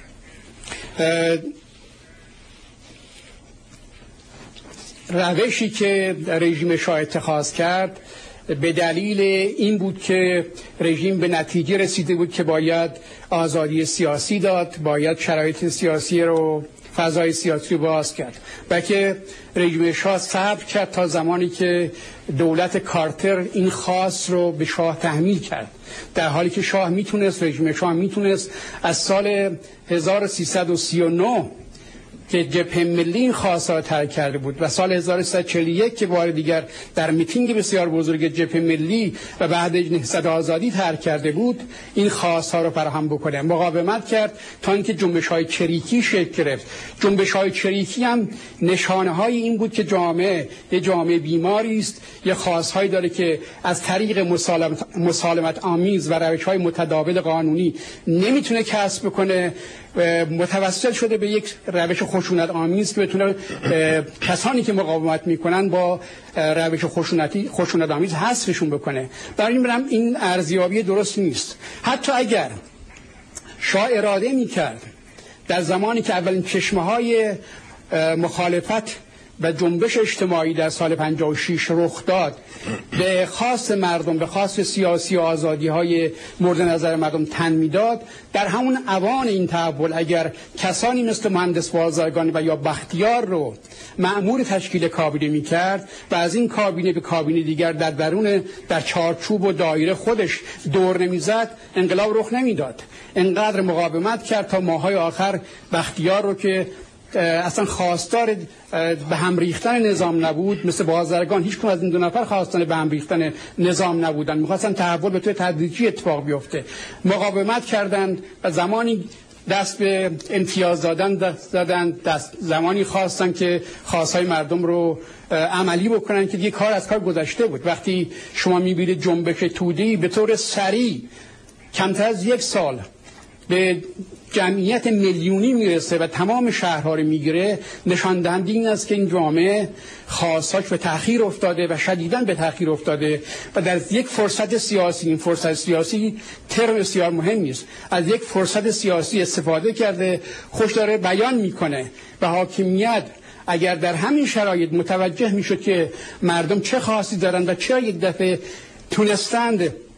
روشی که رژیم شاه اتخاذ کرد به دلیل این بود که رژیم به نتیجه رسیده بود که باید آزادی سیاسی داد، باید شرایط سیاسی رو فضای سیاسی باز کرد، بلکه رژیم شاه صبر کرد تا زمانی که دولت کارتر این خواست رو به شاه تحمیل کرد، در حالی که شاه میتونست رژیم شاه میتونست از سال هزار و سیصد و سی و نه که جبهه ملی این خواست را ترک کرده بود و سال هزار و سیصد و چهل و یک که بار دیگر در میتینگ بسیار بزرگ جبهه ملی و بعد نهضت آزادی ترک کرده بود، این خواست ها را فراهم بکنه. مقاومت کرد تا اینکه جنبش های چریکی شکل گرفت. جنبش های چریکی هم نشانه های این بود که جامعه یه جامعه بیماری است، یه خواست هایی داره که از طریق مسالمت, مسالمت آمیز و روش های متداول قانونی نمیتونه کسب بکنه، متوسل شده به یک روش خشونت آمیز که بتونه کسانی که مقاومت میکنن با روش خشونتی خشونت آمیز حذفشون بکنه. برای این برم این ارزیابی درست نیست. حتی اگر شاه اراده میکرد در زمانی که اولین چشمه های مخالفت و جنبش اجتماعی در سال پنجاه و شش رخ داد، به خواست مردم، به خواست سیاسی و آزادی های مورد نظر مردم تن میداد، در همون اوان این تحول اگر کسانی مثل مهندس بازرگانی و یا بختیار رو مأمور تشکیل کابینه میکرد و از این کابینه به کابینه دیگر در درون در چارچوب و دایره خودش دور نمیزد، انقلاب رخ نمیداد. انقدر مقاومت کرد تا ماهای آخر بختیار رو که اصلا خواستار به هم ریختن نظام نبود، مثل بازرگان هیچ کدوم از این دو نفر خواستان به هم ریختن نظام نبودن، می‌خواستن تحول به طور تدریجی اتفاق بیفته، مقاومت کردند و زمانی دست به امتیاز دادن دست دادن دست زمانی خواستن که خواستهای مردم رو عملی بکنن که دیگه کار از کار گذشته بود. وقتی شما می‌بینید جنبش توده‌ای به طور سریع کمتر از یک سال به جمعیت میلیونی میرسه و تمام شهرها رو میگیره، نشان دهنده این است که این جامعه خواستاش به تأخیر افتاده و شدیداً به تأخیر افتاده و در یک فرصت سیاسی، این فرصت سیاسی ترم بسیار مهمی است، از یک فرصت سیاسی استفاده کرده، خوش داره بیان میکنه و حاکمیت اگر در همین شرایط متوجه میشد که مردم چه خواستی دارن و چرا یک دفعه تونستند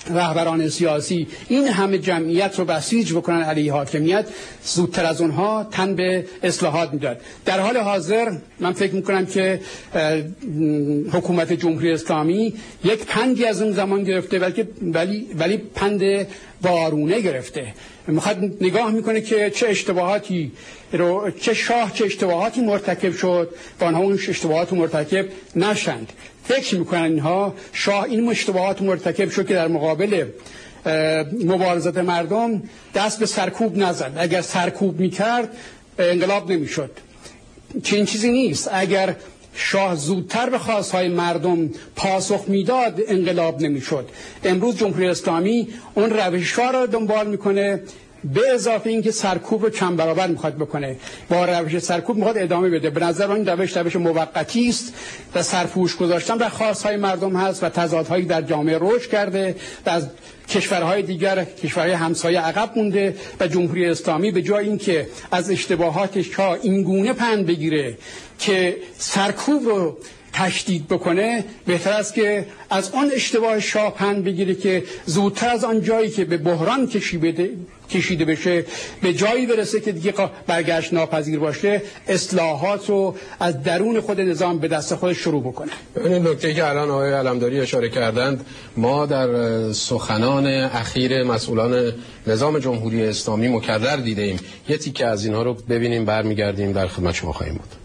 رهبران سیاسی این همه جمعیت رو بسیج بکنن علیه حاکمیت، زودتر از اونها تن به اصلاحات میداد. در حال حاضر من فکر میکنم که حکومت جمهوری اسلامی یک پندی از اون زمان گرفته، ولی ولی ولی پند وارونه گرفته. میخواد نگاه میکنه که چه اشتباهاتی رو چه شاه چه اشتباهاتی مرتکب شد و آنها اون اشتباهات مرتکب نشند. فکر میکنن اینها شاه این اشتباهات مرتکب شد که در مقابل مبارزات مردم دست به سرکوب نزد. اگر سرکوب میکرد انقلاب نمیشد. چنین چیزی نیست. اگر شاه زودتر به خواستهای مردم پاسخ میداد انقلاب نمیشد. امروز جمهوری اسلامی اون روش‌ها را دنبال میکنه، به اضافه اینکه سرکوب رو چند برابر میخواد بکنه. با روش سرکوب میخواد ادامه بده. به نظر من روش روش موقتی است و سرپوش گذاشتن در خواستهای مردم هست و تضادهایی در جامعه رشد کرده و از کشورهای دیگر، کشورهای همسایه عقب مونده و جمهوری اسلامی به جای اینکه از اشتباهاتش ها این گونه پند بگیره که سرکوب رو تشدید بکنه، بهتر است که از آن اشتباه شاه پند بگیره که زودتر از آن جایی که به بحران کشیده کشیده بشه به جایی برسه که دیگه برگشت ناپذیر باشه، اصلاحات رو از درون خود نظام به دست خودش شروع بکنه. این نکته که الان آقای علمداری اشاره کردند، ما در سخنان اخیر مسئولان نظام جمهوری اسلامی مکرر دیدیم. یه تیکه از اینها رو ببینیم، برمیگردیم در خدمت شما خواهیم بود.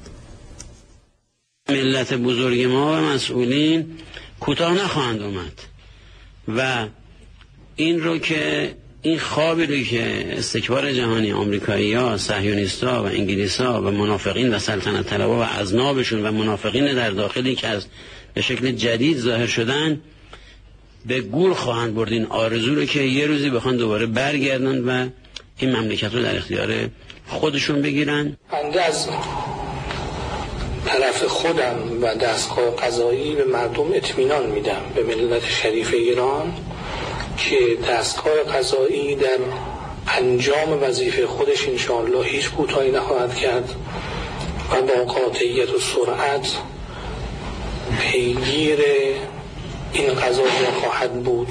ملت بزرگ ما و مسئولین کوتاه نخواهند اومد و این رو که این خوابی رو که استکبار جهانی، آمریکایی‌ها، صهیونیست‌ها و انگلیس‌ها و منافقین و سلطنت طلبها و اذنابشون و منافقین در داخلی که از به شکل جدید ظاهر شدن به گور خواهند برد این آرزو رو که یه روزی بخوان دوباره برگردن و این مملکت رو در اختیار خودشون بگیرن. بنده از طرف خودم و دستگاه قضایی به مردم اطمینان میدم، به ملت شریف ایران، که دستگاه قضایی در انجام وظیفه خودش انشاءالله هیچ کوتاهی نخواهد کرد و با قاطعیت و سرعت پیگیر این قضایا خواهد بود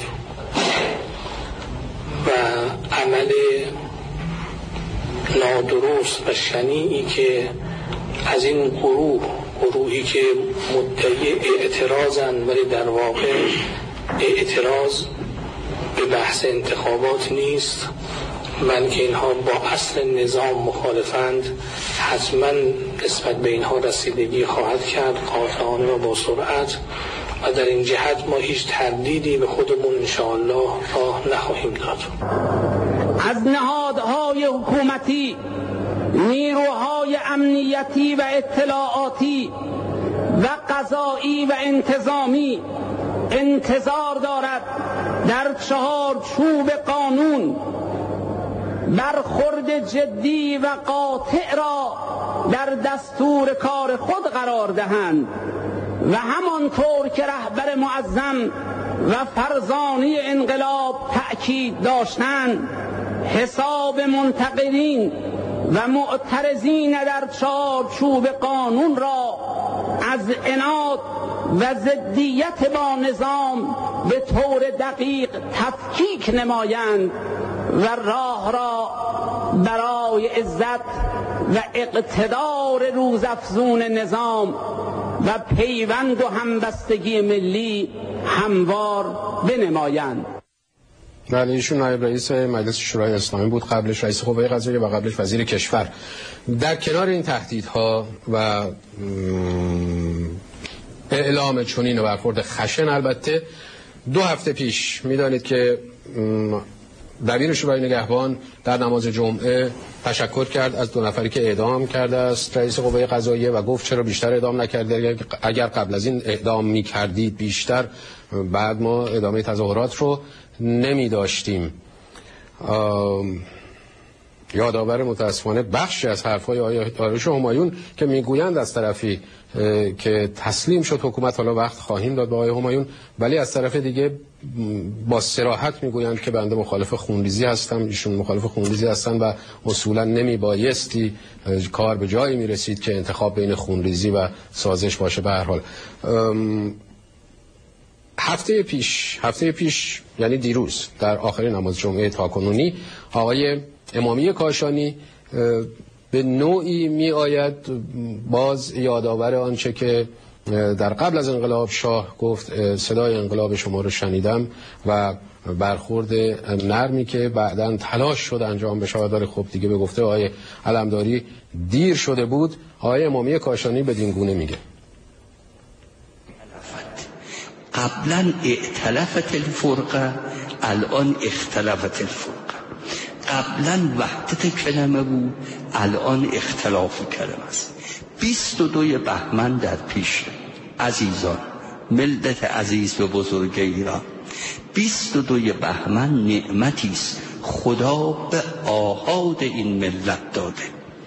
و عمل نادرست و شنیعی که از این گروه گروهی که مدعی اعتراضن ولی در واقع اعتراض به بحث انتخابات نیست، من که اینها با اصل نظام مخالفند، حتما نسبت به اینها رسیدگی خواهد کرد قاطعانه و با سرعت و در این جهت ما هیچ تردیدی به خودمون انشاءالله راه نخواهیم داد. از نهادهای حکومتی، نیروهای امنیتی و اطلاعاتی و قضایی و انتظامی انتظار دارد در چهارچوب قانون برخورد جدی و قاطع را در دستور کار خود قرار دهند و همانطور که رهبر معظم و فرزانه انقلاب تأکید داشتند، حساب منتقدین و معترضین در چارچوب قانون را از عناد و ضدیت با نظام به طور دقیق تفکیک نمایند و راه را برای عزت و اقتدار روزافزون نظام و پیوند و همبستگی ملی هموار بنمایند. بله، ایشون نایب رئیس مجلس شورای اسلامی بود، قبلش رئیس قوه قضاییه و قبلش وزیر کشور. در کنار این تهدیدها و اعلام چنین برخورد خشن، البته دو هفته پیش میدانید که دبیر شورای نگهبان در نماز جمعه تشکر کرد از دو نفری که اعدام کرده است رئیس قوه قضاییه و گفت چرا بیشتر اعدام نکردید؟ اگر قبل از این اعدام میکردید بیشتر، بعد ما ادامه تظاهرات رو نمی داشتیم. یادآور متاسفانه بخشی از حرفهای آقای داریوش همایون که میگویند از طرفی که تسلیم شد حکومت، حالا وقت خواهیم داد به آقای همایون، ولی از طرف دیگه با صراحت میگویند که بنده مخالف خونریزی هستم، ایشون مخالف خونریزی هستن و اصولا نمی بایستی کار به جایی میرسید که انتخاب بین خونریزی و سازش باشه. به هر حال هفته پیش هفته پیش یعنی دیروز در آخر نماز جمعه تاکنونی آقای امامی کاشانی به نوعی می آید باز یادآور آنچه که در قبل از انقلاب شاه گفت صدای انقلاب شما رو شنیدم و برخورد نرمی که بعداً تلاش شد انجام بشه. داره خب دیگه به گفته آقای علمداری دیر شده بود. آقای امامی کاشانی بدین گونه میگه قبلا ائتلفت الفرقه الان اختلفت الفرقه. قبلا وحدت کلمه بود الان اختلاف کلمه است. بیست و دوی بهمن در پیش عزیزان ملت عزیز و بزرگ ایران، بیست و دوی بهمن نعمتی است خدا به آحاد این ملت داده.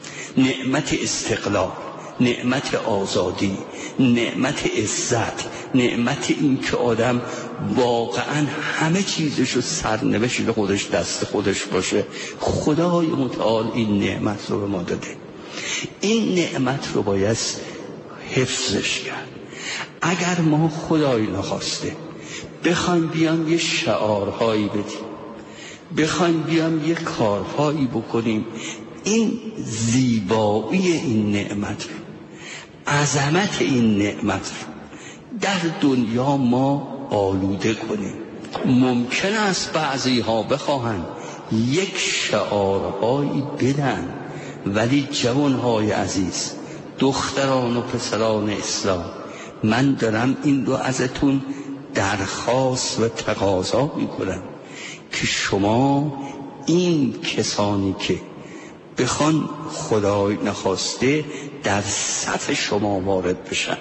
نعمت استقلال، نعمت آزادی، نعمت عزت، نعمت این که آدم واقعا همه چیزشو سرنوشت خودش دست خودش باشه. خدای متعال این نعمت رو به ما داده. این نعمت رو باید حفظش کرد. اگر ما خدای نخواسته بخوایم بیام یه شعارهایی بدیم، بخوایم بیام یه کارهایی بکنیم، این زیبایی این نعمت رو، عظمت این نعمت رو در دنیا ما آلوده کنیم. ممکن است بعضی ها بخواهند یک شعارهایی بدن، ولی جوانهای عزیز، دختران و پسران اسلام، من دارم این رو ازتون درخواست و تقاضا میکنم که شما این کسانی که بخوان خدای نخواسته در صف شما وارد بشن،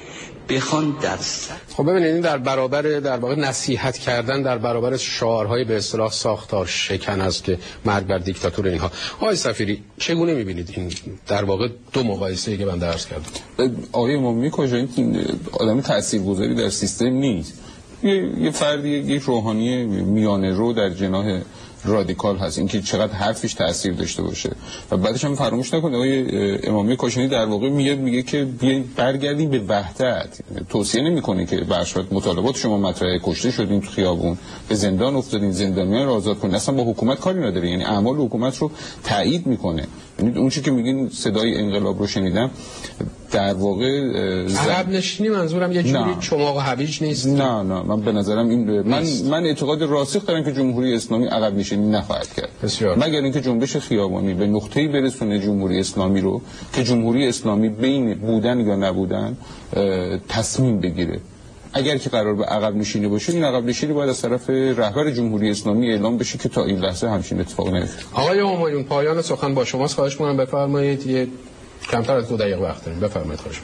بخوان در صف. خب ببینید در برابر در واقع نصیحت کردن در برابر شعارهای به اصطلاح ساختار شکن است که مرگ بر دیکتاتور اینها. آقای صفیری چگونه میبینید این در واقع دو مقایسه‌ای که من درس کردم؟ آقای امامی کاشانی آدم تاثیرگذاری در سیستم نیست. یه, یه فردی یک روحانی میانه رو در جناح رادیکال هست. اینکه چقدر حرفش تاثیر داشته باشه و بعدش هم فراموش نکنید آقای امامی کاشانی در واقع میاد میگه که بیاین برگردیم به وحدت. توصیه نمیکنه که برشاد مطالبات شما مطرح، کشته شدین تو خیابون، به زندان افتادین، زندانیان رو آزاد کنین، اصلا با حکومت کاری نداره. یعنی اعمال حکومت رو تایید میکنه. یعنی اون چیزی که میگین صدای انقلاب رو شنیدم در واقع عقب نشینی منظورم یه جوری چماق و هویج نیست. نه نه من به نظرم این من من اعتقاد راسخ دارم که جمهوری اسلامی عقب نشینی نخواهد کرد. بسیار. مگر اینکه جنبش خیابانی به نقطه‌ای برسونه جمهوری اسلامی رو که جمهوری اسلامی بین بودن یا نبودن تصمیم بگیره. اگر که قرار به عقب نشینی باشه، این عقب نشینی باید از طرف رهبر جمهوری اسلامی اعلام بشه که تا این لحظه همچین اتفاقی نیفتاده. آقای همایون پایان سخن با شماست. خواهش می‌کنم بفرمایید. یه کمتر از دو دقیقه وقت داریم. بفرمایید. خواهش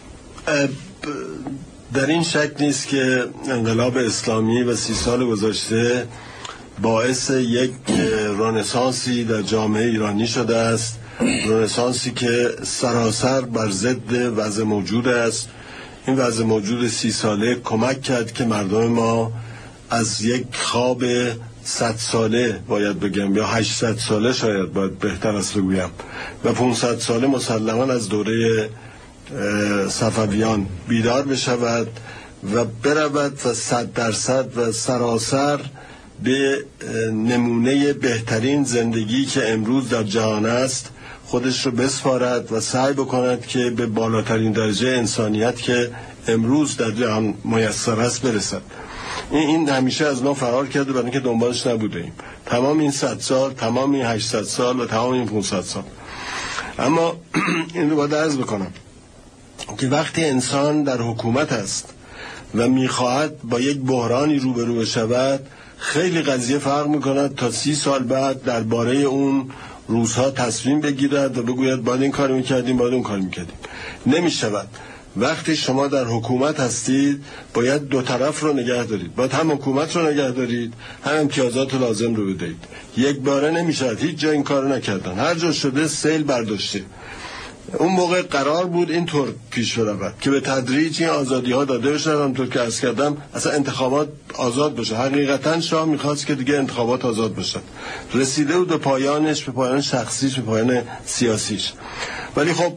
در این شک نیست که انقلاب اسلامی و سی سال گذشته باعث یک رنسانسی در جامعه ایرانی شده است. رنسانسی که سراسر بر ضد وضع موجود است. این وضع موجود سی ساله کمک کرد که مردم ما از یک خواب صد ساله باید بگم یا هشتصد ساله شاید باید بهتر است بگویم و پانصد ساله مسلما از دوره صفویان بیدار بشود و برود و صد درصد و سراسر به نمونه بهترین زندگی که امروز در جهان است خودش رو بسپارد و سعی بکند که به بالاترین درجه انسانیت که امروز در جهان میسر است برسد. این, این همیشه از ما فرار کرده برای اینکه دنبالش نبوده ایم تمام این صد سال، تمام این هشتصد سال و تمام این پانصد سال. اما این رو باید عرض بکنم که وقتی انسان در حکومت است و میخواهد با یک بحرانی روبرو بشود، خیلی قضیه فرق میکند تا سی سال بعد درباره اون روزها تصمیم بگیرد و بگوید باید این کار میکردیم باید اون کار میکردیم. نمیشود. وقتی شما در حکومت هستید باید دو طرف رو نگه دارید، باید هم حکومت رو نگه دارید هم امتیازات لازم رو بدهید. یک باره نمیشود. هیچ جا این کار نکردن، هر جا شده سیل برداشته. اون موقع قرار بود اینطور پیش برود که به تدریج این آزادی ها داده بشه. همونطور که عرض کردم اصلا انتخابات آزاد بشه. حقیقتا شاه میخواست که دیگه انتخابات آزاد بشن. رسیده بود به پایانش، به پایان شخصیش، به پایان سیاسیش. ولی خب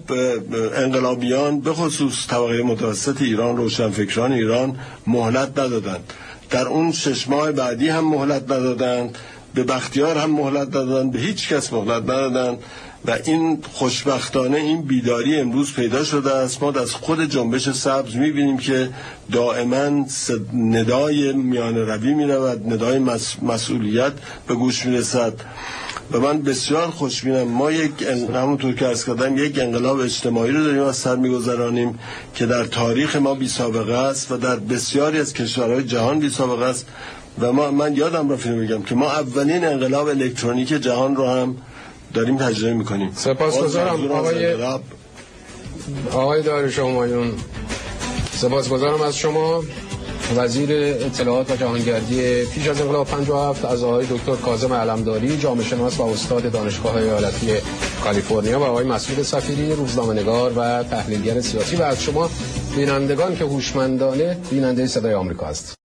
انقلابیان به خصوص طبقه متوسط ایران، روشنفکران ایران مهلت ندادند در اون شش ماه بعدی هم مهلت ندادند، به بختیار هم مهلت ندادند، به هیچ کس مهلت ندادند و این خوشبختانه این بیداری امروز پیدا شده است. ما از خود جنبش سبز می‌بینیم که دائما ندای میان روی می‌رود، ندای مس... مسئولیت به گوش می‌رسد و من بسیار خوشبینم. ما یک همونطور که عرض کردم یک انقلاب اجتماعی رو داریم از سر می‌گذرانیم که در تاریخ ما بی سابقه است و در بسیاری از کشورهای جهان بی سابقه است و ما من یادم رفت اینو بگم که ما اولین انقلاب الکترونیک جهان رو هم داریم تجربه میکنیم. سپاسگزارم آقای آقای داریوش همایون، سپاسگزارم از شما. وزیر اطلاعات و جهانگردی پیش از انقلاب پنجاه و هفت از آقای دکتر کاظم علمداری، جامعه شناس و استاد دانشگاه ایالتی کالیفرنیا، و آقای مسعود صفیری، روزنامه‌نگار و تحلیلگر سیاسی، و از شما بینندگان که هوشمندانه بیننده صدای آمریکا هست.